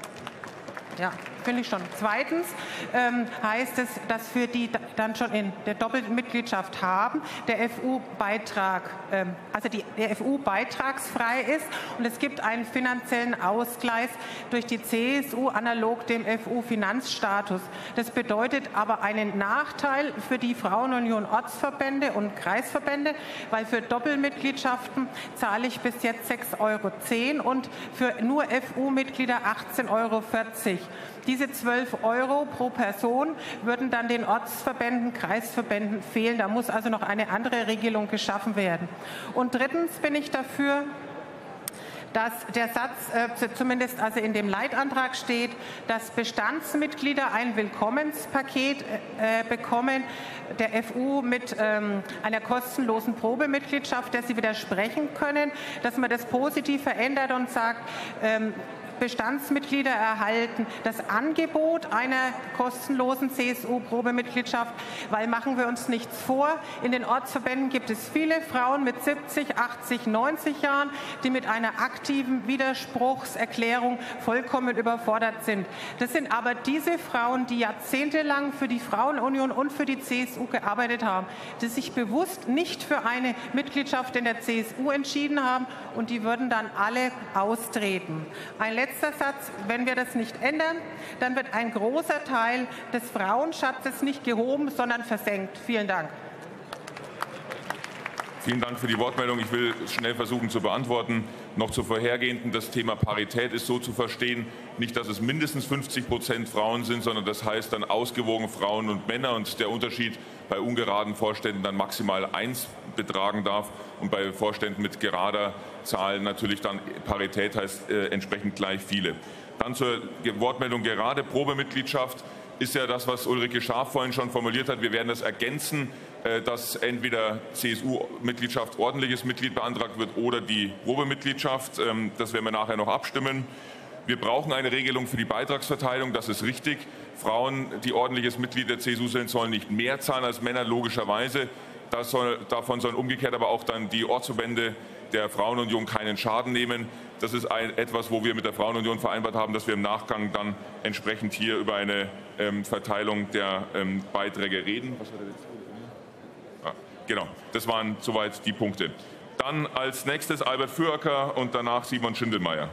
[SPEAKER 9] Ja, finde ich schon. Zweitens heißt es, dass für die dann schon in der doppelten Mitgliedschaft haben, der FU-Beitrag, der FU beitragsfrei ist und es gibt einen finanziellen Ausgleich durch die CSU analog dem FU-Finanzstatus. Das bedeutet aber einen Nachteil für die Frauenunion Ortsverbände und Kreisverbände, weil für Doppelmitgliedschaften zahle ich bis jetzt 6,10 € und für nur FU-Mitglieder 18,40 €. Diese 12 € pro Person würden dann den Ortsverbänden, Kreisverbänden fehlen. Da muss also noch eine andere Regelung geschaffen werden. Und drittens bin ich dafür, dass der Satz, zumindest also in dem Leitantrag steht, dass Bestandsmitglieder ein Willkommenspaket bekommen, der FU mit einer kostenlosen Probemitgliedschaft, der sie widersprechen können, dass man das positiv verändert und sagt, Bestandsmitglieder erhalten das Angebot einer kostenlosen CSU-Probemitgliedschaft, weil machen wir uns nichts vor, in den Ortsverbänden gibt es viele Frauen mit 70, 80, 90 Jahren, die mit einer aktiven Widerspruchserklärung vollkommen überfordert sind. Das sind aber diese Frauen, die jahrzehntelang für die Frauenunion und für die CSU gearbeitet haben, die sich bewusst nicht für eine Mitgliedschaft in der CSU entschieden haben und die würden dann alle austreten. Ein letzter Satz, wenn wir das nicht ändern, dann wird ein großer Teil des Frauenschatzes nicht gehoben, sondern versenkt. Vielen Dank.
[SPEAKER 2] Vielen Dank für die Wortmeldung. Ich will schnell versuchen zu beantworten. Noch zu vorhergehenden, das Thema Parität ist so zu verstehen, nicht, dass es mindestens 50% Frauen sind, sondern das heißt dann ausgewogen Frauen und Männer und der Unterschied bei ungeraden Vorständen dann maximal 1 betragen darf und bei Vorständen mit gerader Zahl natürlich dann Parität heißt entsprechend gleich viele. Dann zur Wortmeldung gerade Probemitgliedschaft ist ja das, was Ulrike Schaaf vorhin schon formuliert hat. Wir werden das ergänzen, dass entweder CSU-Mitgliedschaft ordentliches Mitglied beantragt wird oder die Probemitgliedschaft. Das werden wir nachher noch abstimmen. Wir brauchen eine Regelung für die Beitragsverteilung, das ist richtig. Frauen, die ordentliches Mitglied der CSU sind, sollen nicht mehr zahlen als Männer, logischerweise. Davon sollen umgekehrt aber auch dann die Ortsverbände der Frauenunion keinen Schaden nehmen. Das ist etwas, wo wir mit der Frauenunion vereinbart haben, dass wir im Nachgang dann entsprechend hier über eine Verteilung der Beiträge reden. Was war der letzte? Genau, das waren soweit die Punkte. Dann als nächstes Albert Füracker und danach Simon Schindelmeier.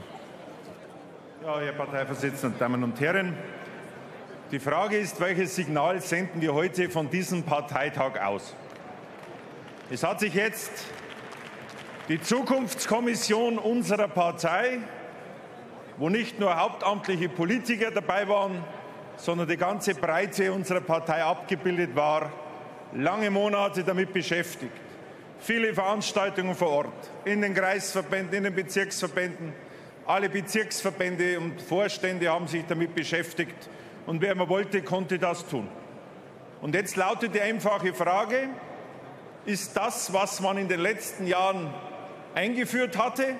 [SPEAKER 10] Ja, Herr Parteivorsitzender, Damen und Herren, die Frage ist, welches Signal senden wir heute von diesem Parteitag aus? Es hat sich jetzt die Zukunftskommission unserer Partei, wo nicht nur hauptamtliche Politiker dabei waren, sondern die ganze Breite unserer Partei abgebildet war, lange Monate damit beschäftigt. Viele Veranstaltungen vor Ort, in den Kreisverbänden, in den Bezirksverbänden. Alle Bezirksverbände und Vorstände haben sich damit beschäftigt. Und wer immer wollte, konnte das tun. Und jetzt lautet die einfache Frage, ist das, was man in den letzten Jahren eingeführt hatte,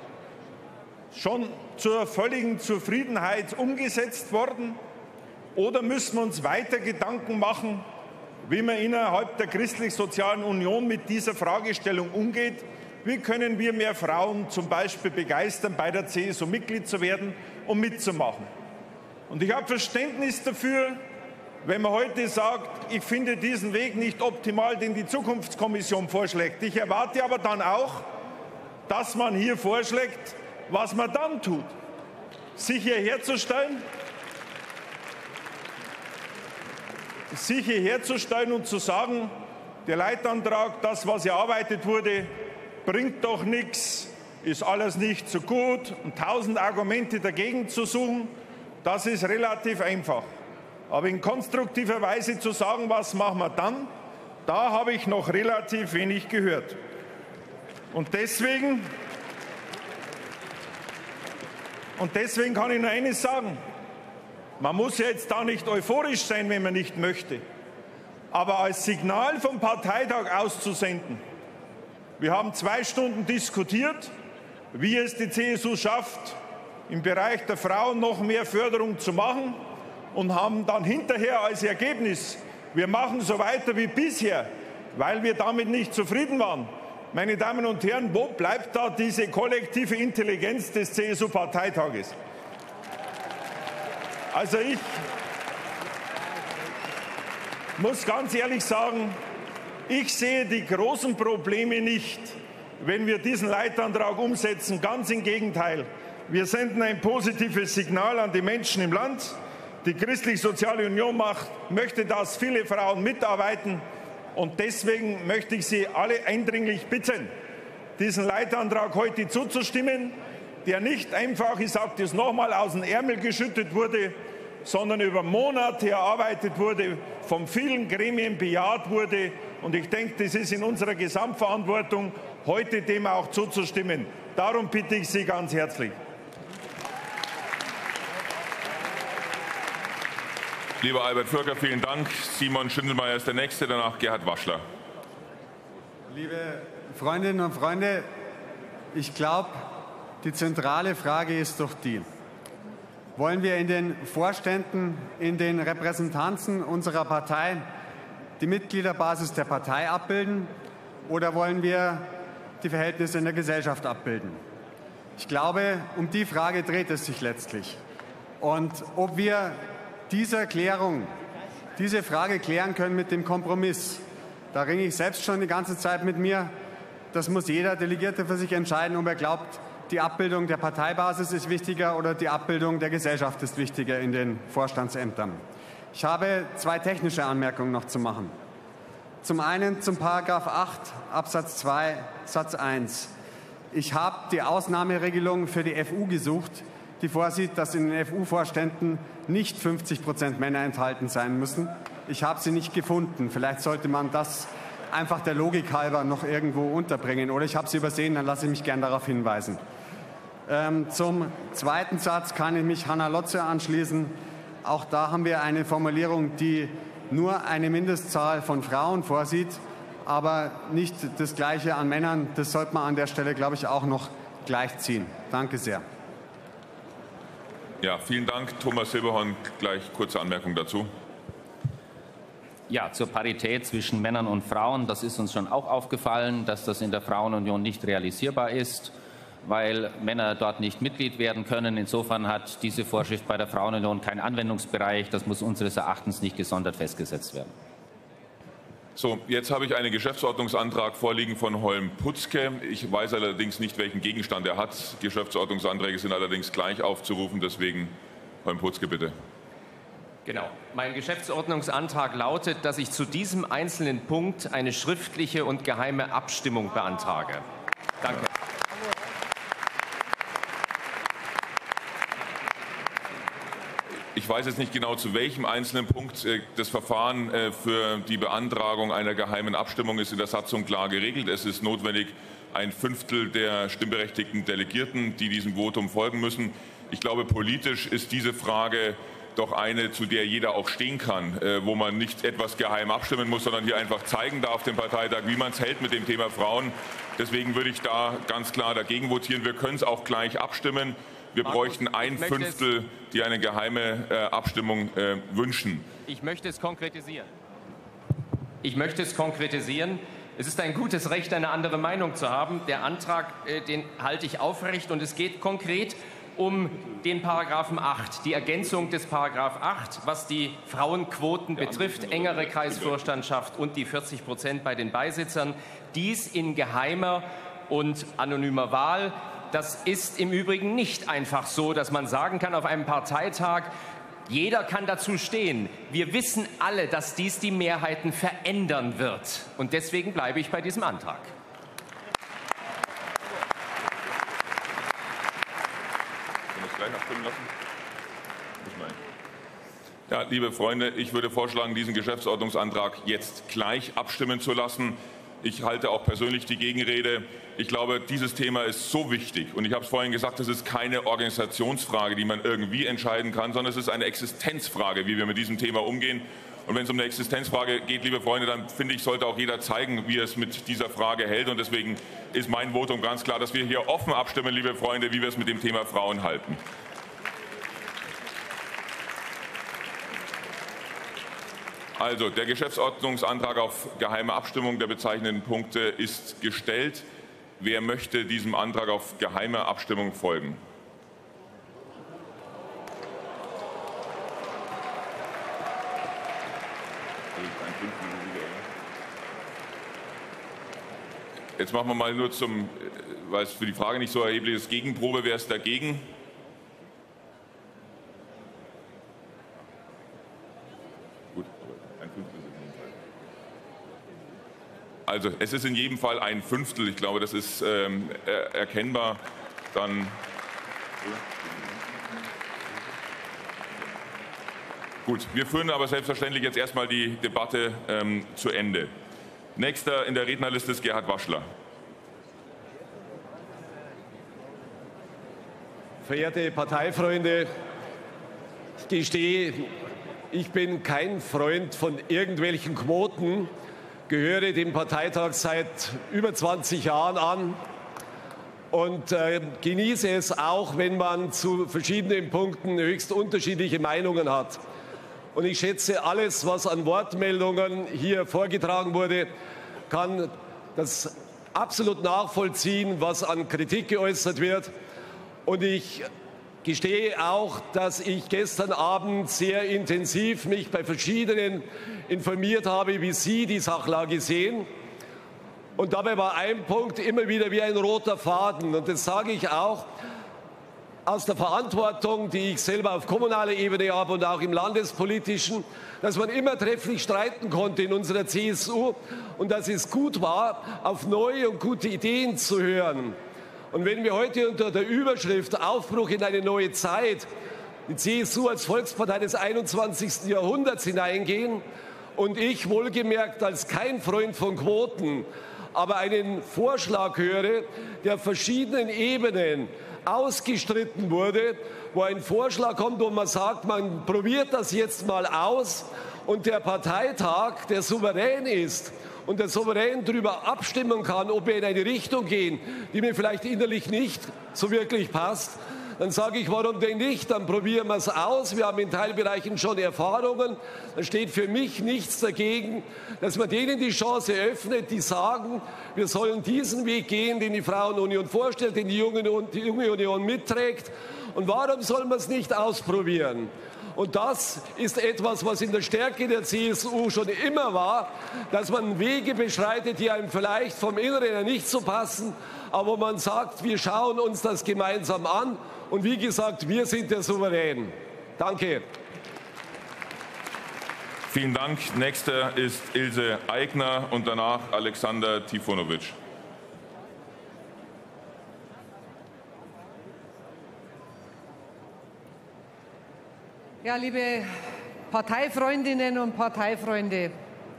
[SPEAKER 10] schon zur völligen Zufriedenheit umgesetzt worden? Oder müssen wir uns weiter Gedanken machen, wie man innerhalb der Christlich-Sozialen Union mit dieser Fragestellung umgeht, wie können wir mehr Frauen zum Beispiel begeistern, bei der CSU Mitglied zu werden und mitzumachen. Und ich habe Verständnis dafür, wenn man heute sagt, ich finde diesen Weg nicht optimal, den die Zukunftskommission vorschlägt. Ich erwarte aber dann auch, dass man hier vorschlägt, was man dann tut. Sich hierher zu stellen und zu sagen, der Leitantrag, das, was erarbeitet wurde, bringt doch nichts, ist alles nicht so gut und 1000 Argumente dagegen zu suchen, das ist relativ einfach. Aber in konstruktiver Weise zu sagen, was machen wir dann, da habe ich noch relativ wenig gehört. Und deswegen kann ich nur eines sagen. Man muss ja jetzt da nicht euphorisch sein, wenn man nicht möchte. Aber als Signal vom Parteitag auszusenden, wir haben 2 Stunden diskutiert, wie es die CSU schafft, im Bereich der Frauen noch mehr Förderung zu machen und haben dann hinterher als Ergebnis, wir machen so weiter wie bisher, weil wir damit nicht zufrieden waren. Meine Damen und Herren, wo bleibt da diese kollektive Intelligenz des CSU-Parteitages? Also ich muss ganz ehrlich sagen, ich sehe die großen Probleme nicht, wenn wir diesen Leitantrag umsetzen. Ganz im Gegenteil. Wir senden ein positives Signal an die Menschen im Land. Die Christlich-Soziale Union möchte, dass viele Frauen mitarbeiten. Und deswegen möchte ich Sie alle eindringlich bitten, diesen Leitantrag heute zuzustimmen, der nicht einfach, ich sage das nochmal, aus dem Ärmel geschüttet wurde, sondern über Monate erarbeitet wurde, von vielen Gremien bejaht wurde. Und ich denke, das ist in unserer Gesamtverantwortung, heute dem auch zuzustimmen. Darum bitte ich Sie ganz herzlich.
[SPEAKER 2] Lieber Albert Völker, vielen Dank. Simon Schindelmeier ist der Nächste, danach Gerhard Waschler.
[SPEAKER 11] Liebe Freundinnen und Freunde, ich glaube, die zentrale Frage ist doch die: Wollen wir in den Vorständen, in den Repräsentanzen unserer Partei die Mitgliederbasis der Partei abbilden oder wollen wir die Verhältnisse in der Gesellschaft abbilden? Ich glaube, um die Frage dreht es sich letztlich. Und ob wir diese Frage klären können mit dem Kompromiss, da ringe ich selbst schon die ganze Zeit mit mir. Das muss jeder Delegierte für sich entscheiden, ob er glaubt, die Abbildung der Parteibasis ist wichtiger oder die Abbildung der Gesellschaft ist wichtiger in den Vorstandsämtern. Ich habe 2 technische Anmerkungen noch zu machen. Zum einen zum Paragraph 8 Absatz 2 Satz 1. Ich habe die Ausnahmeregelung für die FU gesucht, die vorsieht, dass in den FU-Vorständen nicht 50% Männer enthalten sein müssen. Ich habe sie nicht gefunden. Vielleicht sollte man das einfach der Logik halber noch irgendwo unterbringen. Oder ich habe sie übersehen, dann lasse ich mich gern darauf hinweisen. Zum zweiten Satz kann ich mich Hanna Lotze anschließen. Auch da haben wir eine Formulierung, die nur eine Mindestzahl von Frauen vorsieht, aber nicht das Gleiche an Männern. Das sollte man an der Stelle, glaube ich, auch noch gleichziehen. Danke sehr.
[SPEAKER 2] Ja, vielen Dank. Thomas Silberhorn, gleich kurze Anmerkung dazu.
[SPEAKER 12] Ja, zur Parität zwischen Männern und Frauen. Das ist uns schon auch aufgefallen, dass das in der Frauenunion nicht realisierbar ist, weil Männer dort nicht Mitglied werden können. Insofern hat diese Vorschrift bei der Frauenunion keinen Anwendungsbereich. Das muss unseres Erachtens nicht gesondert festgesetzt werden.
[SPEAKER 2] So, jetzt habe ich einen Geschäftsordnungsantrag vorliegen von Holm Putzke. Ich weiß allerdings nicht, welchen Gegenstand er hat. Geschäftsordnungsanträge sind allerdings gleich aufzurufen. Deswegen, Holm Putzke, bitte.
[SPEAKER 1] Genau. Mein Geschäftsordnungsantrag lautet, dass ich zu diesem einzelnen Punkt eine schriftliche und geheime Abstimmung beantrage. Danke.
[SPEAKER 2] Ich weiß jetzt nicht genau, zu welchem einzelnen Punkt das Verfahren für die Beantragung einer geheimen Abstimmung ist in der Satzung klar geregelt. Es ist notwendig, 1/5 der stimmberechtigten Delegierten, die diesem Votum folgen müssen. Ich glaube, politisch ist diese Frage doch eine, zu der jeder auch stehen kann, wo man nicht etwas geheim abstimmen muss, sondern hier einfach zeigen darf dem Parteitag, wie man es hält mit dem Thema Frauen. Deswegen würde ich da ganz klar dagegen votieren. Wir können es auch gleich abstimmen. Wir bräuchten 1/5, die eine geheime Abstimmung wünschen.
[SPEAKER 1] Ich möchte es konkretisieren. Es ist ein gutes Recht, eine andere Meinung zu haben. Der Antrag, den halte ich aufrecht, und es geht konkret um den Paragraphen 8, die Ergänzung des Paragraph 8, was die Frauenquoten betrifft, engere Kreisvorstandschaft und die 40% bei den Beisitzern. Dies in geheimer und anonymer Wahl. Das ist im Übrigen nicht einfach so, dass man sagen kann auf einem Parteitag, jeder kann dazu stehen. Wir wissen alle, dass dies die Mehrheiten verändern wird. Und deswegen bleibe ich bei diesem Antrag.
[SPEAKER 2] Ja, liebe Freunde, ich würde vorschlagen, diesen Geschäftsordnungsantrag jetzt gleich abstimmen zu lassen. Ich halte auch persönlich die Gegenrede. Ich glaube, dieses Thema ist so wichtig. Und ich habe es vorhin gesagt, das ist keine Organisationsfrage, die man irgendwie entscheiden kann, sondern es ist eine Existenzfrage, wie wir mit diesem Thema umgehen. Und wenn es um eine Existenzfrage geht, liebe Freunde, dann finde ich, sollte auch jeder zeigen, wie er es mit dieser Frage hält. Und deswegen ist mein Votum ganz klar, dass wir hier offen abstimmen, liebe Freunde, wie wir es mit dem Thema Frauen halten. Also, der Geschäftsordnungsantrag auf geheime Abstimmung der bezeichneten Punkte ist gestellt. Wer möchte diesem Antrag auf geheime Abstimmung folgen? Jetzt machen wir mal nur weil es für die Frage nicht so erheblich ist, Gegenprobe. Wer ist dagegen? Also es ist in jedem Fall ein Fünftel. Ich glaube, das ist erkennbar. Dann gut, wir führen aber selbstverständlich jetzt erstmal die Debatte zu Ende. Nächster in der Rednerliste ist Gerhard Waschler.
[SPEAKER 13] Verehrte Parteifreunde, ich gestehe, ich bin kein Freund von irgendwelchen Quoten, gehöre dem Parteitag seit über 20 Jahren an und genieße es auch, wenn man zu verschiedenen Punkten höchst unterschiedliche Meinungen hat. Und ich schätze, alles, was an Wortmeldungen hier vorgetragen wurde, kann das absolut nachvollziehen, was an Kritik geäußert wird. Und ich gestehe auch, dass ich gestern Abend sehr intensiv mich bei verschiedenen informiert habe, wie Sie die Sachlage sehen. Und dabei war ein Punkt immer wieder wie ein roter Faden. Und das sage ich auch aus der Verantwortung, die ich selber auf kommunaler Ebene habe und auch im Landespolitischen, dass man immer trefflich streiten konnte in unserer CSU und dass es gut war, auf neue und gute Ideen zu hören. Und wenn wir heute unter der Überschrift Aufbruch in eine neue Zeit, die CSU als Volkspartei des 21. Jahrhunderts hineingehen und ich wohlgemerkt als kein Freund von Quoten, aber einen Vorschlag höre, der auf verschiedenen Ebenen ausgestritten wurde, wo ein Vorschlag kommt, wo man sagt, man probiert das jetzt mal aus und der Parteitag, der souverän ist und der souverän darüber abstimmen kann, ob wir in eine Richtung gehen, die mir vielleicht innerlich nicht so wirklich passt, dann sage ich, warum denn nicht? Dann probieren wir es aus. Wir haben in Teilbereichen schon Erfahrungen. Da steht für mich nichts dagegen, dass man denen die Chance öffnet, die sagen, wir sollen diesen Weg gehen, den die Frauenunion vorstellt, den die junge Union mitträgt. Und warum soll man es nicht ausprobieren? Und das ist etwas, was in der Stärke der CSU schon immer war, dass man Wege beschreitet, die einem vielleicht vom Inneren her nicht so passen, aber wo man sagt, wir schauen uns das gemeinsam an. Und wie gesagt, wir sind der Souverän. Danke.
[SPEAKER 2] Vielen Dank. Nächster ist Ilse Aigner und danach Alexander Trifunovic.
[SPEAKER 3] Ja, liebe Parteifreundinnen und Parteifreunde,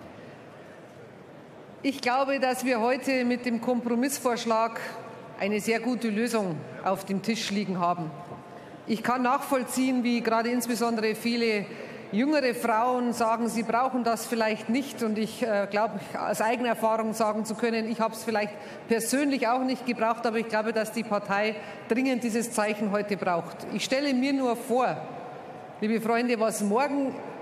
[SPEAKER 3] ich glaube, dass wir heute mit dem Kompromissvorschlag eine sehr gute Lösung auf dem Tisch liegen haben. Ich kann nachvollziehen, wie gerade insbesondere viele jüngere Frauen sagen, sie brauchen das vielleicht nicht. Und ich glaube, aus eigener Erfahrung sagen zu können, ich habe es vielleicht persönlich auch nicht gebraucht, aber ich glaube, dass die Partei dringend dieses Zeichen heute braucht. Ich stelle mir nur vor, liebe Freunde, was morgen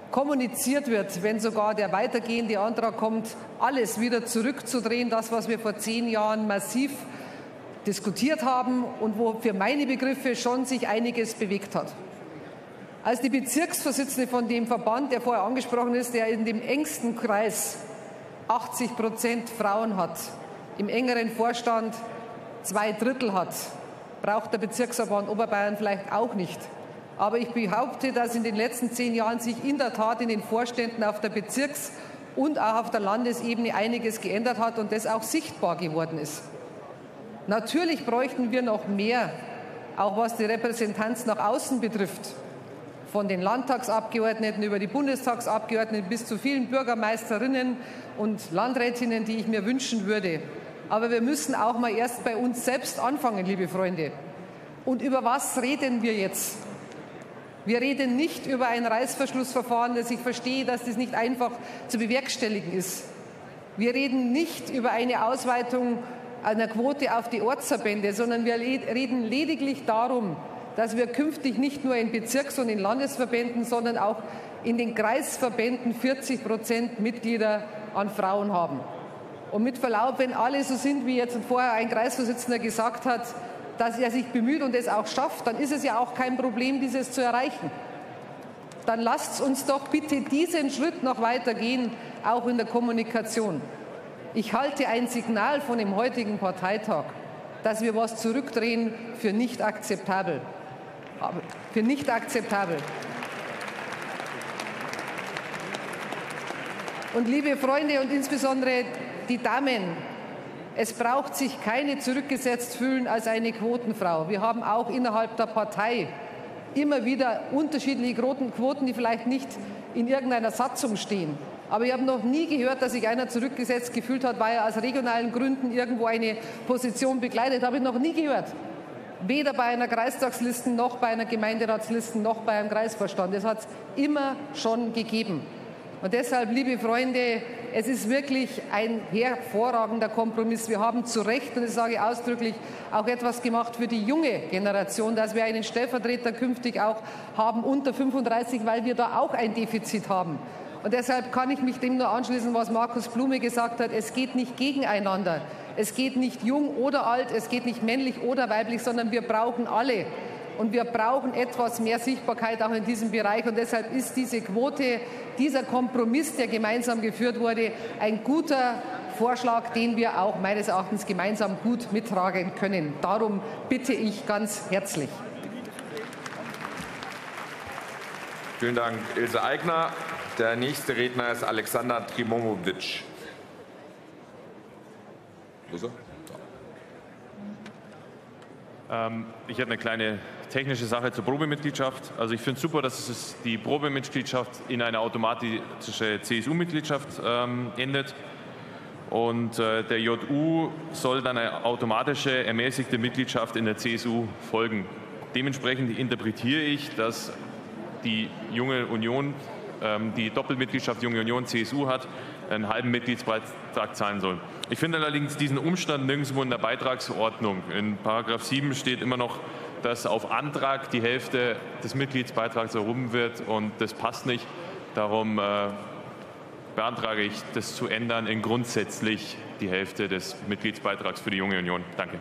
[SPEAKER 3] kommuniziert wird, wenn sogar der weitergehende Antrag kommt, alles wieder zurückzudrehen, das, was wir vor 10 Jahren massiv diskutiert haben und wo für meine Begriffe schon sich einiges bewegt hat. Als die Bezirksvorsitzende von dem Verband, der vorher angesprochen ist, der in dem engsten Kreis 80% Frauen hat, im engeren Vorstand 2/3 hat, braucht der Bezirksverband Oberbayern vielleicht auch nicht. Aber ich behaupte, dass in den letzten 10 Jahren sich in der Tat in den Vorständen auf der Bezirks- und auch auf der Landesebene einiges geändert hat und das auch sichtbar geworden ist. Natürlich bräuchten wir noch mehr, auch was die Repräsentanz nach außen betrifft. Von den Landtagsabgeordneten über die Bundestagsabgeordneten bis zu vielen Bürgermeisterinnen und Landrätinnen, die ich mir wünschen würde. Aber wir müssen auch mal erst bei uns selbst anfangen, liebe Freunde. Und über was reden wir jetzt? Wir reden nicht über ein Reißverschlussverfahren, das ich verstehe, dass das nicht einfach zu bewerkstelligen ist. Wir reden nicht über eine Ausweitung einer Quote auf die Ortsverbände, sondern wir reden lediglich darum, dass wir künftig nicht nur in Bezirks- und in Landesverbänden, sondern auch in den Kreisverbänden 40% Mitglieder an Frauen haben. Und mit Verlaub, wenn alle so sind, wie jetzt vorher ein Kreisvorsitzender gesagt hat, dass er sich bemüht und es auch schafft, dann ist es ja auch kein Problem, dieses zu erreichen. Dann lasst uns doch bitte diesen Schritt noch weitergehen, auch in der Kommunikation. Ich halte ein Signal von dem heutigen Parteitag, dass wir was zurückdrehen, für nicht akzeptabel. Für nicht akzeptabel. Und liebe Freunde und insbesondere die Damen, es braucht sich keine zurückgesetzt fühlen als eine Quotenfrau. Wir haben auch innerhalb der Partei immer wieder unterschiedliche Quoten, die vielleicht nicht in irgendeiner Satzung stehen. Aber ich habe noch nie gehört, dass sich einer zurückgesetzt gefühlt hat, weil er aus regionalen Gründen irgendwo eine Position begleitet. Habe ich noch nie gehört. Weder bei einer Kreistagsliste, noch bei einer Gemeinderatsliste, noch bei einem Kreisvorstand. Das hat es immer schon gegeben. Und deshalb, liebe Freunde, es ist wirklich ein hervorragender Kompromiss. Wir haben zu Recht, und das sage ich ausdrücklich, auch etwas gemacht für die junge Generation, dass wir einen Stellvertreter künftig auch haben unter 35, weil wir da auch ein Defizit haben. Und deshalb kann ich mich dem nur anschließen, was Markus Blume gesagt hat. Es geht nicht gegeneinander. Es geht nicht jung oder alt, es geht nicht männlich oder weiblich, sondern wir brauchen alle. Und wir brauchen etwas mehr Sichtbarkeit auch in diesem Bereich. Und deshalb ist diese Quote, dieser Kompromiss, der gemeinsam geführt wurde, ein guter Vorschlag, den wir auch meines Erachtens gemeinsam gut mittragen können. Darum bitte ich ganz herzlich.
[SPEAKER 14] Vielen Dank, Ilse Aigner. Der nächste Redner ist Alexander Trimomovic.
[SPEAKER 15] Ich hätte eine kleine technische Sache zur Probemitgliedschaft. Also ich finde es super, dass es die Probemitgliedschaft in eine automatische CSU-Mitgliedschaft endet. Und der JU soll dann eine automatische ermäßigte Mitgliedschaft in der CSU folgen. Dementsprechend interpretiere ich, dass die Junge Union, die Doppelmitgliedschaft Junge Union CSU hat, einen halben Mitgliedsbeitrag zahlen soll. Ich finde allerdings diesen Umstand nirgendwo in der Beitragsordnung. In § 7 steht immer noch, dass auf Antrag die Hälfte des Mitgliedsbeitrags erhoben wird, und das passt nicht. Darum beantrage ich, das zu ändern in grundsätzlich die Hälfte des Mitgliedsbeitrags für die Junge Union. Danke.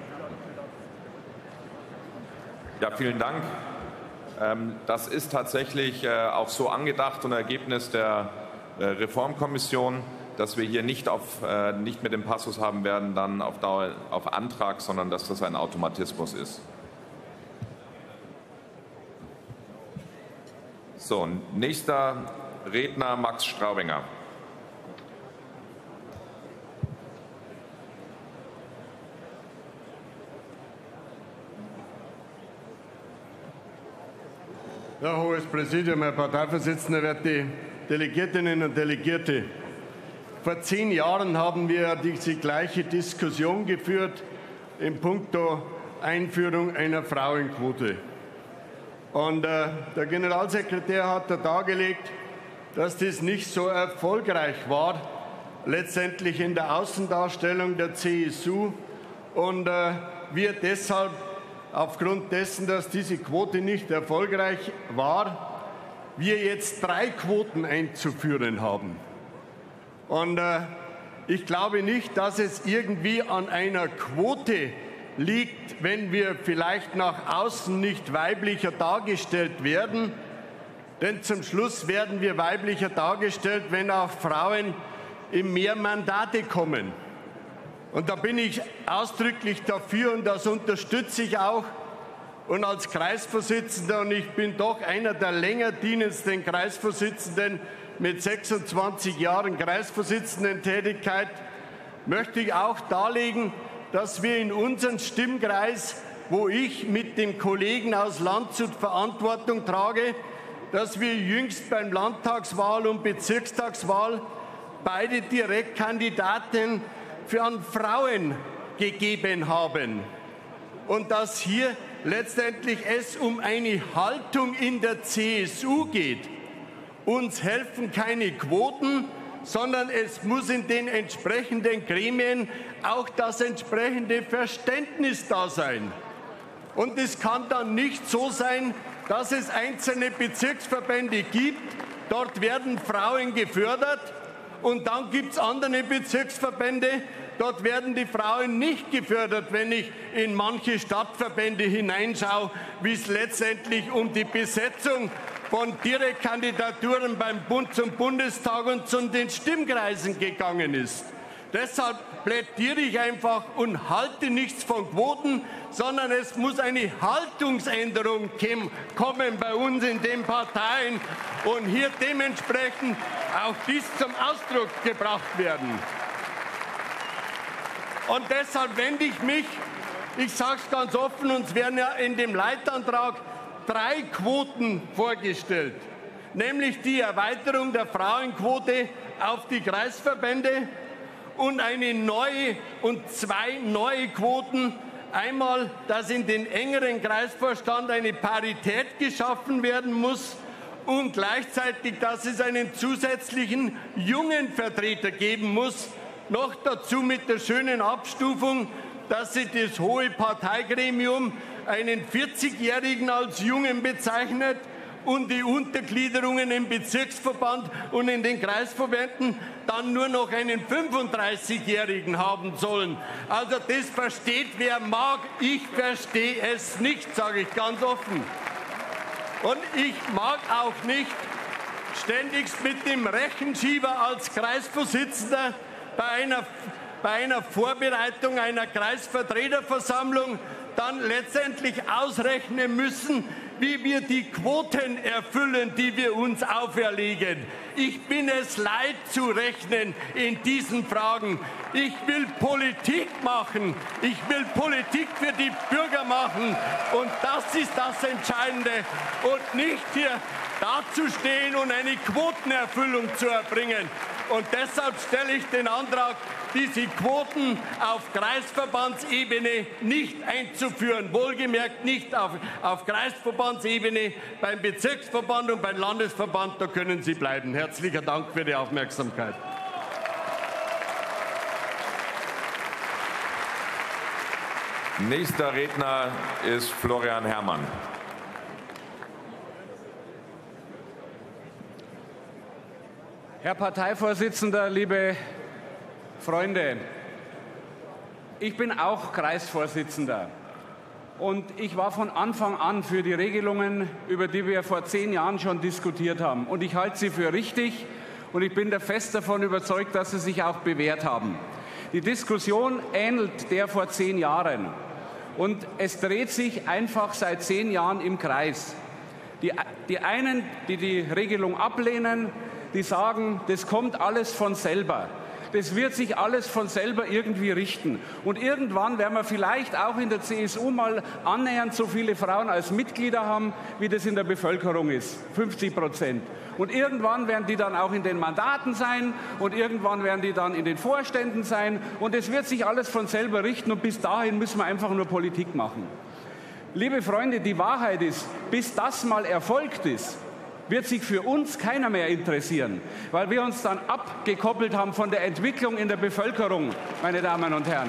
[SPEAKER 14] Ja, vielen Dank. Das ist tatsächlich auch so angedacht und Ergebnis der Reformkommission, dass wir hier nicht mit dem Passus haben werden, dann auf Dauer auf Antrag, sondern dass das ein Automatismus ist. So, nächster Redner Max Straubinger.
[SPEAKER 16] Ja, hohes Präsidium, Herr Parteivorsitzender, werte Delegiertinnen und Delegierte. Vor 10 Jahren haben wir diese gleiche Diskussion geführt in puncto Einführung einer Frauenquote. Und der Generalsekretär hat da dargelegt, dass das nicht so erfolgreich war, letztendlich in der Außendarstellung der CSU. Und wir deshalb aufgrund dessen, dass diese Quote nicht erfolgreich war, wir jetzt 3 Quoten einzuführen haben. Und ich glaube nicht, dass es irgendwie an einer Quote liegt, wenn wir vielleicht nach außen nicht weiblicher dargestellt werden. Denn zum Schluss werden wir weiblicher dargestellt, wenn auch Frauen in mehr Mandate kommen. Und da bin ich ausdrücklich dafür und das unterstütze ich auch. Und als Kreisvorsitzender, und ich bin doch einer der länger dienendsten Kreisvorsitzenden mit 26 Jahren Kreisvorsitzendentätigkeit, möchte ich auch darlegen, dass wir in unserem Stimmkreis, wo ich mit dem Kollegen aus Landshut Verantwortung trage, dass wir jüngst beim Landtagswahl und Bezirkstagswahl beide Direktkandidaten an Frauen gegeben haben. Und dass hier letztendlich es um eine Haltung in der CSU geht. Uns helfen keine Quoten, sondern es muss in den entsprechenden Gremien auch das entsprechende Verständnis da sein. Und es kann dann nicht so sein, dass es einzelne Bezirksverbände gibt, dort werden Frauen gefördert und dann gibt es andere Bezirksverbände, dort werden die Frauen nicht gefördert, wenn ich in manche Stadtverbände hineinschaue, wie es letztendlich um die Besetzung von Direktkandidaturen beim Bund zum Bundestag und zu den Stimmkreisen gegangen ist. Deshalb plädiere ich einfach und halte nichts von Quoten, sondern es muss eine Haltungsänderung kommen bei uns in den Parteien und hier dementsprechend auch dies zum Ausdruck gebracht werden. Und deshalb wende ich mich, ich sage es ganz offen, uns werden ja in dem Leitantrag 3 Quoten vorgestellt, nämlich die Erweiterung der Frauenquote auf die Kreisverbände und eine neue und 2 neue Quoten. Einmal, dass in den engeren Kreisvorstand eine Parität geschaffen werden muss und gleichzeitig, dass es einen zusätzlichen jungen Vertreter geben muss, noch dazu mit der schönen Abstufung, dass sie das hohe Parteigremium einen 40-Jährigen als Jungen bezeichnet und die Untergliederungen im Bezirksverband und in den Kreisverbänden dann nur noch einen 35-Jährigen haben sollen. Also das versteht wer mag, ich verstehe es nicht, sage ich ganz offen. Und ich mag auch nicht ständigst mit dem Rechenschieber als Kreisvorsitzender bei einer Vorbereitung einer Kreisvertreterversammlung dann letztendlich ausrechnen müssen, wie wir die Quoten erfüllen, die wir uns auferlegen. Ich bin es leid zu rechnen in diesen Fragen. Ich will Politik machen. Ich will Politik für die Bürger machen. Und das ist das Entscheidende. Und nicht hier dazustehen und eine Quotenerfüllung zu erbringen. Und deshalb stelle ich den Antrag, diese Quoten auf Kreisverbandsebene nicht einzuführen. Wohlgemerkt nicht auf Kreisverbandsebene, beim Bezirksverband und beim Landesverband, da können Sie bleiben. Herzlichen Dank für die Aufmerksamkeit.
[SPEAKER 14] Nächster Redner ist Florian Herrmann.
[SPEAKER 17] Herr Parteivorsitzender, liebe Freunde, ich bin auch Kreisvorsitzender und ich war von Anfang an für die Regelungen, über die wir vor 10 Jahren schon diskutiert haben. Und ich halte sie für richtig und ich bin fest davon überzeugt, dass sie sich auch bewährt haben. Die Diskussion ähnelt der vor 10 Jahren und es dreht sich einfach seit 10 Jahren im Kreis. Die einen, die die Regelung ablehnen, die sagen, das kommt alles von selber. Das wird sich alles von selber irgendwie richten. Und irgendwann werden wir vielleicht auch in der CSU mal annähernd so viele Frauen als Mitglieder haben, wie das in der Bevölkerung ist, 50%. Und irgendwann werden die dann auch in den Mandaten sein und irgendwann werden die dann in den Vorständen sein. Und es wird sich alles von selber richten und bis dahin müssen wir einfach nur Politik machen. Liebe Freunde, die Wahrheit ist, bis das mal erfolgt ist, wird sich für uns keiner mehr interessieren, weil wir uns dann abgekoppelt haben von der Entwicklung in der Bevölkerung, meine Damen und Herren.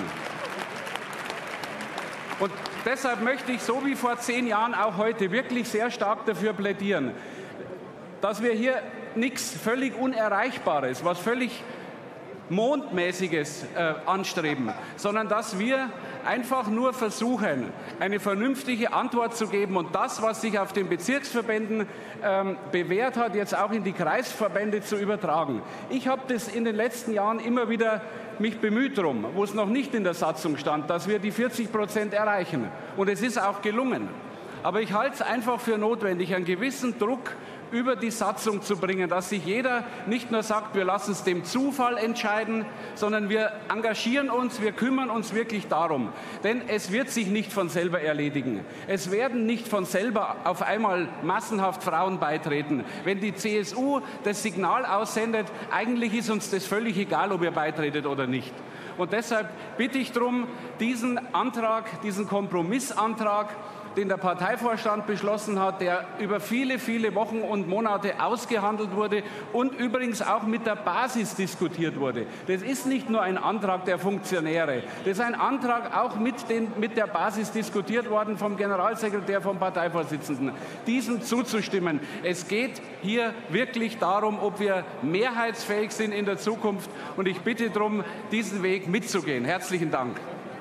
[SPEAKER 17] Und deshalb möchte ich, so wie vor 10 Jahren, auch heute wirklich sehr stark dafür plädieren. dass wir hier nichts völlig Unerreichbares, was völlig Mondmäßiges anstreben, sondern dass wir einfach nur versuchen, eine vernünftige Antwort zu geben und das, was sich auf den Bezirksverbänden bewährt hat, jetzt auch in die Kreisverbände zu übertragen. Ich habe das in den letzten Jahren immer wieder mich bemüht darum, wo es noch nicht in der Satzung stand, dass wir die 40% erreichen. Und es ist auch gelungen. Aber ich halte es einfach für notwendig, einen gewissen Druck über die Satzung zu bringen, dass sich jeder nicht nur sagt, wir lassen es dem Zufall entscheiden, sondern wir engagieren uns, wir kümmern uns wirklich darum. Denn es wird sich nicht von selber erledigen. Es werden nicht von selber auf einmal massenhaft Frauen beitreten. Wenn die CSU das Signal aussendet, eigentlich ist uns das völlig egal, ob ihr beitretet oder nicht. Und deshalb bitte ich darum, diesen Antrag, diesen Kompromissantrag, den der Parteivorstand beschlossen hat, der über viele, viele Wochen und Monate ausgehandelt wurde und übrigens auch mit der Basis diskutiert wurde. Das ist nicht nur ein Antrag der Funktionäre, das ist ein Antrag auch mit der Basis diskutiert worden vom Generalsekretär, vom Parteivorsitzenden. Diesem zuzustimmen. Es geht hier wirklich darum, ob wir mehrheitsfähig sind in der Zukunft und ich bitte darum, diesen Weg mitzugehen. Herzlichen Dank.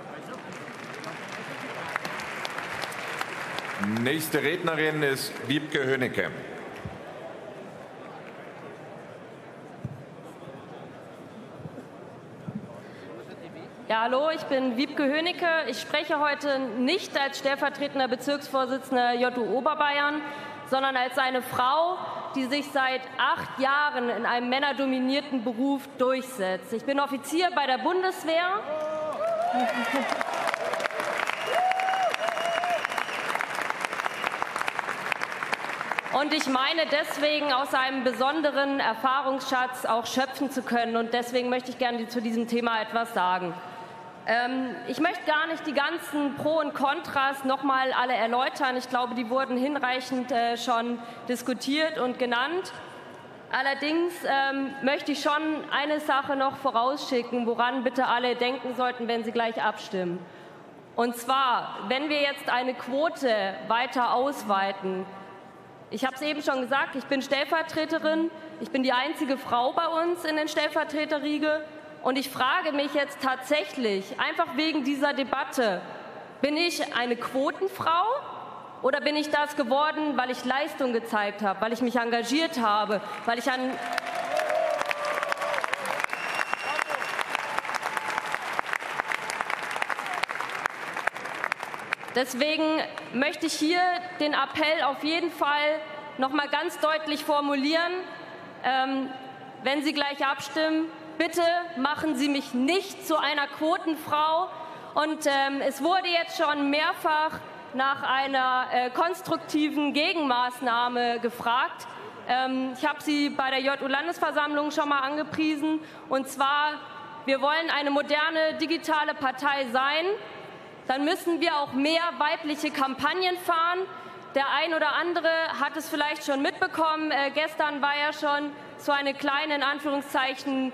[SPEAKER 14] Nächste Rednerin ist Wiebke Hönicke.
[SPEAKER 18] Ja, hallo, ich bin Wiebke Hönicke. Ich spreche heute nicht als stellvertretender Bezirksvorsitzender JU Oberbayern, sondern als eine Frau, die sich seit 8 Jahren in einem männerdominierten Beruf durchsetzt. Ich bin Offizier bei der Bundeswehr. Und ich meine deswegen aus einem besonderen Erfahrungsschatz auch schöpfen zu können. Und deswegen möchte ich gerne zu diesem Thema etwas sagen. Ich möchte gar nicht die ganzen Pro und Kontras nochmal alle erläutern. Ich glaube, die wurden hinreichend schon diskutiert und genannt. Allerdings möchte ich schon eine Sache noch vorausschicken, woran bitte alle denken sollten, wenn sie gleich abstimmen. Und zwar, wenn wir jetzt eine Quote weiter ausweiten, ich habe es eben schon gesagt, ich bin Stellvertreterin, ich bin die einzige Frau bei uns in den Stellvertreterriege und ich frage mich jetzt tatsächlich, einfach wegen dieser Debatte, bin ich eine Quotenfrau oder bin ich das geworden, weil ich Leistung gezeigt habe, weil ich mich engagiert habe, weil ich an... Deswegen möchte ich hier den Appell auf jeden Fall noch mal ganz deutlich formulieren. Wenn Sie gleich abstimmen, bitte machen Sie mich nicht zu einer Quotenfrau. Und es wurde jetzt schon mehrfach nach einer konstruktiven Gegenmaßnahme gefragt. Ich habe sie bei der JU-Landesversammlung schon mal angepriesen. Und zwar, wir wollen eine moderne digitale Partei sein. Dann müssen wir auch mehr weibliche Kampagnen fahren. Der ein oder andere hat es vielleicht schon mitbekommen. Gestern war ja schon so eine kleine, in Anführungszeichen,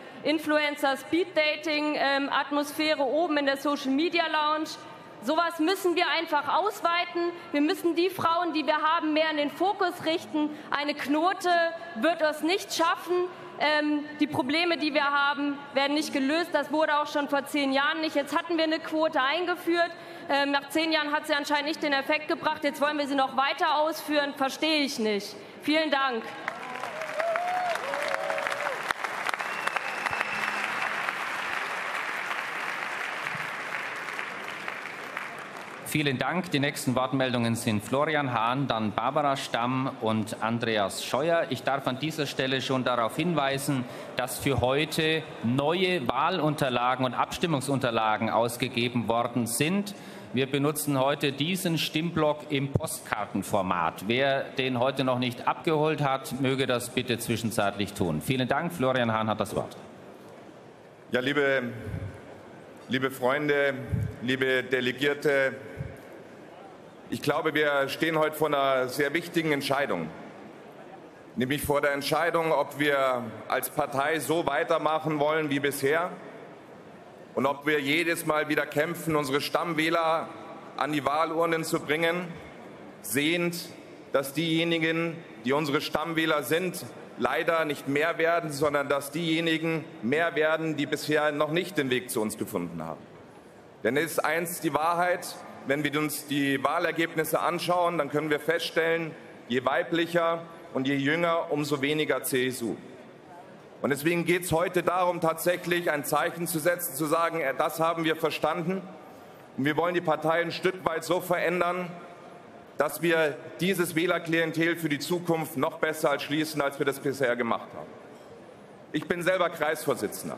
[SPEAKER 18] Influencer-Speed-Dating-Atmosphäre oben in der Social-Media-Lounge. Sowas müssen wir einfach ausweiten. Wir müssen die Frauen, die wir haben, mehr in den Fokus richten. Eine Quote wird es nicht schaffen. Die Probleme, die wir haben, werden nicht gelöst. Das wurde auch schon vor 10 Jahren nicht. Jetzt hatten wir eine Quote eingeführt. Nach 10 Jahren hat sie anscheinend nicht den Effekt gebracht. Jetzt wollen wir sie noch weiter ausführen. Verstehe ich nicht. Vielen Dank.
[SPEAKER 12] Vielen Dank. Die nächsten Wortmeldungen sind Florian Hahn, dann Barbara Stamm und Andreas Scheuer. Ich darf an dieser Stelle schon darauf hinweisen, dass für heute neue Wahlunterlagen und Abstimmungsunterlagen ausgegeben worden sind. Wir benutzen heute diesen Stimmblock im Postkartenformat. Wer den heute noch nicht abgeholt hat, möge das bitte zwischenzeitlich tun. Vielen Dank. Florian Hahn hat das Wort.
[SPEAKER 14] Ja, liebe Freunde, liebe Delegierte, ich glaube, wir stehen heute vor einer sehr wichtigen Entscheidung, nämlich vor der Entscheidung, ob wir als Partei so weitermachen wollen wie bisher und ob wir jedes Mal wieder kämpfen, unsere Stammwähler an die Wahlurnen zu bringen, sehend dass diejenigen, die unsere Stammwähler sind, leider nicht mehr werden, sondern dass diejenigen mehr werden, die bisher noch nicht den Weg zu uns gefunden haben. Denn es ist eins die Wahrheit, wenn wir uns die Wahlergebnisse anschauen, dann können wir feststellen, je weiblicher und je jünger, umso weniger CSU. Und deswegen geht es heute darum, tatsächlich ein Zeichen zu setzen, zu sagen, das haben wir verstanden. Und wir wollen die Partei ein Stück weit so verändern, dass wir dieses Wählerklientel für die Zukunft noch besser erschließen, als wir das bisher gemacht haben. Ich bin selber Kreisvorsitzender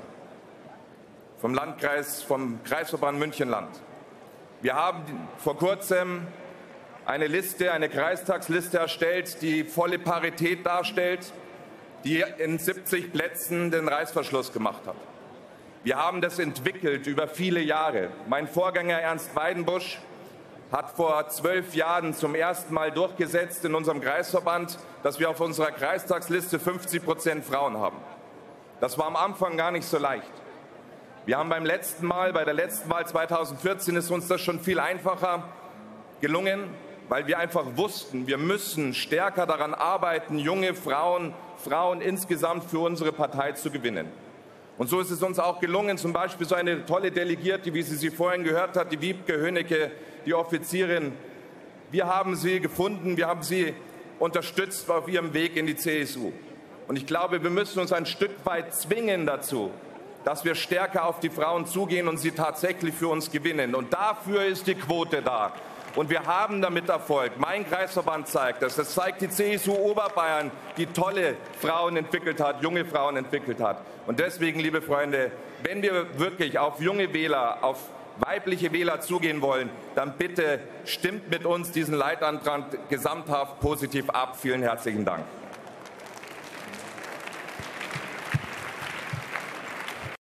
[SPEAKER 14] vom Kreisverband München-Land. Wir haben vor kurzem eine Kreistagsliste erstellt, die volle Parität darstellt, die in 70 Plätzen den Reißverschluss gemacht hat. Wir haben das entwickelt über viele Jahre. Mein Vorgänger Ernst Weidenbusch hat vor 12 Jahren zum ersten Mal durchgesetzt in unserem Kreisverband, dass wir auf unserer Kreistagsliste 50% Frauen haben. Das war am Anfang gar nicht so leicht. Wir haben bei der letzten Wahl 2014 ist uns das schon viel einfacher gelungen, weil wir einfach wussten, wir müssen stärker daran arbeiten, junge Frauen insgesamt für unsere Partei zu gewinnen. Und so ist es uns auch gelungen, zum Beispiel so eine tolle Delegierte, wie sie vorhin gehört hat, die Wiebke Hönnecke, die Offizierin. Wir haben sie gefunden, wir haben sie unterstützt auf ihrem Weg in die CSU. Und ich glaube, wir müssen uns ein Stück weit zwingen dazu, dass wir stärker auf die Frauen zugehen und sie tatsächlich für uns gewinnen. Und dafür ist die Quote da. Und wir haben damit Erfolg. Mein Kreisverband zeigt das. Das zeigt die CSU Oberbayern, die tolle Frauen entwickelt hat, junge Frauen entwickelt hat. Und deswegen, liebe Freunde, wenn wir wirklich auf junge Wähler, auf weibliche Wähler zugehen wollen, dann bitte stimmt mit uns diesen Leitantrag gesamthaft positiv ab. Vielen herzlichen Dank.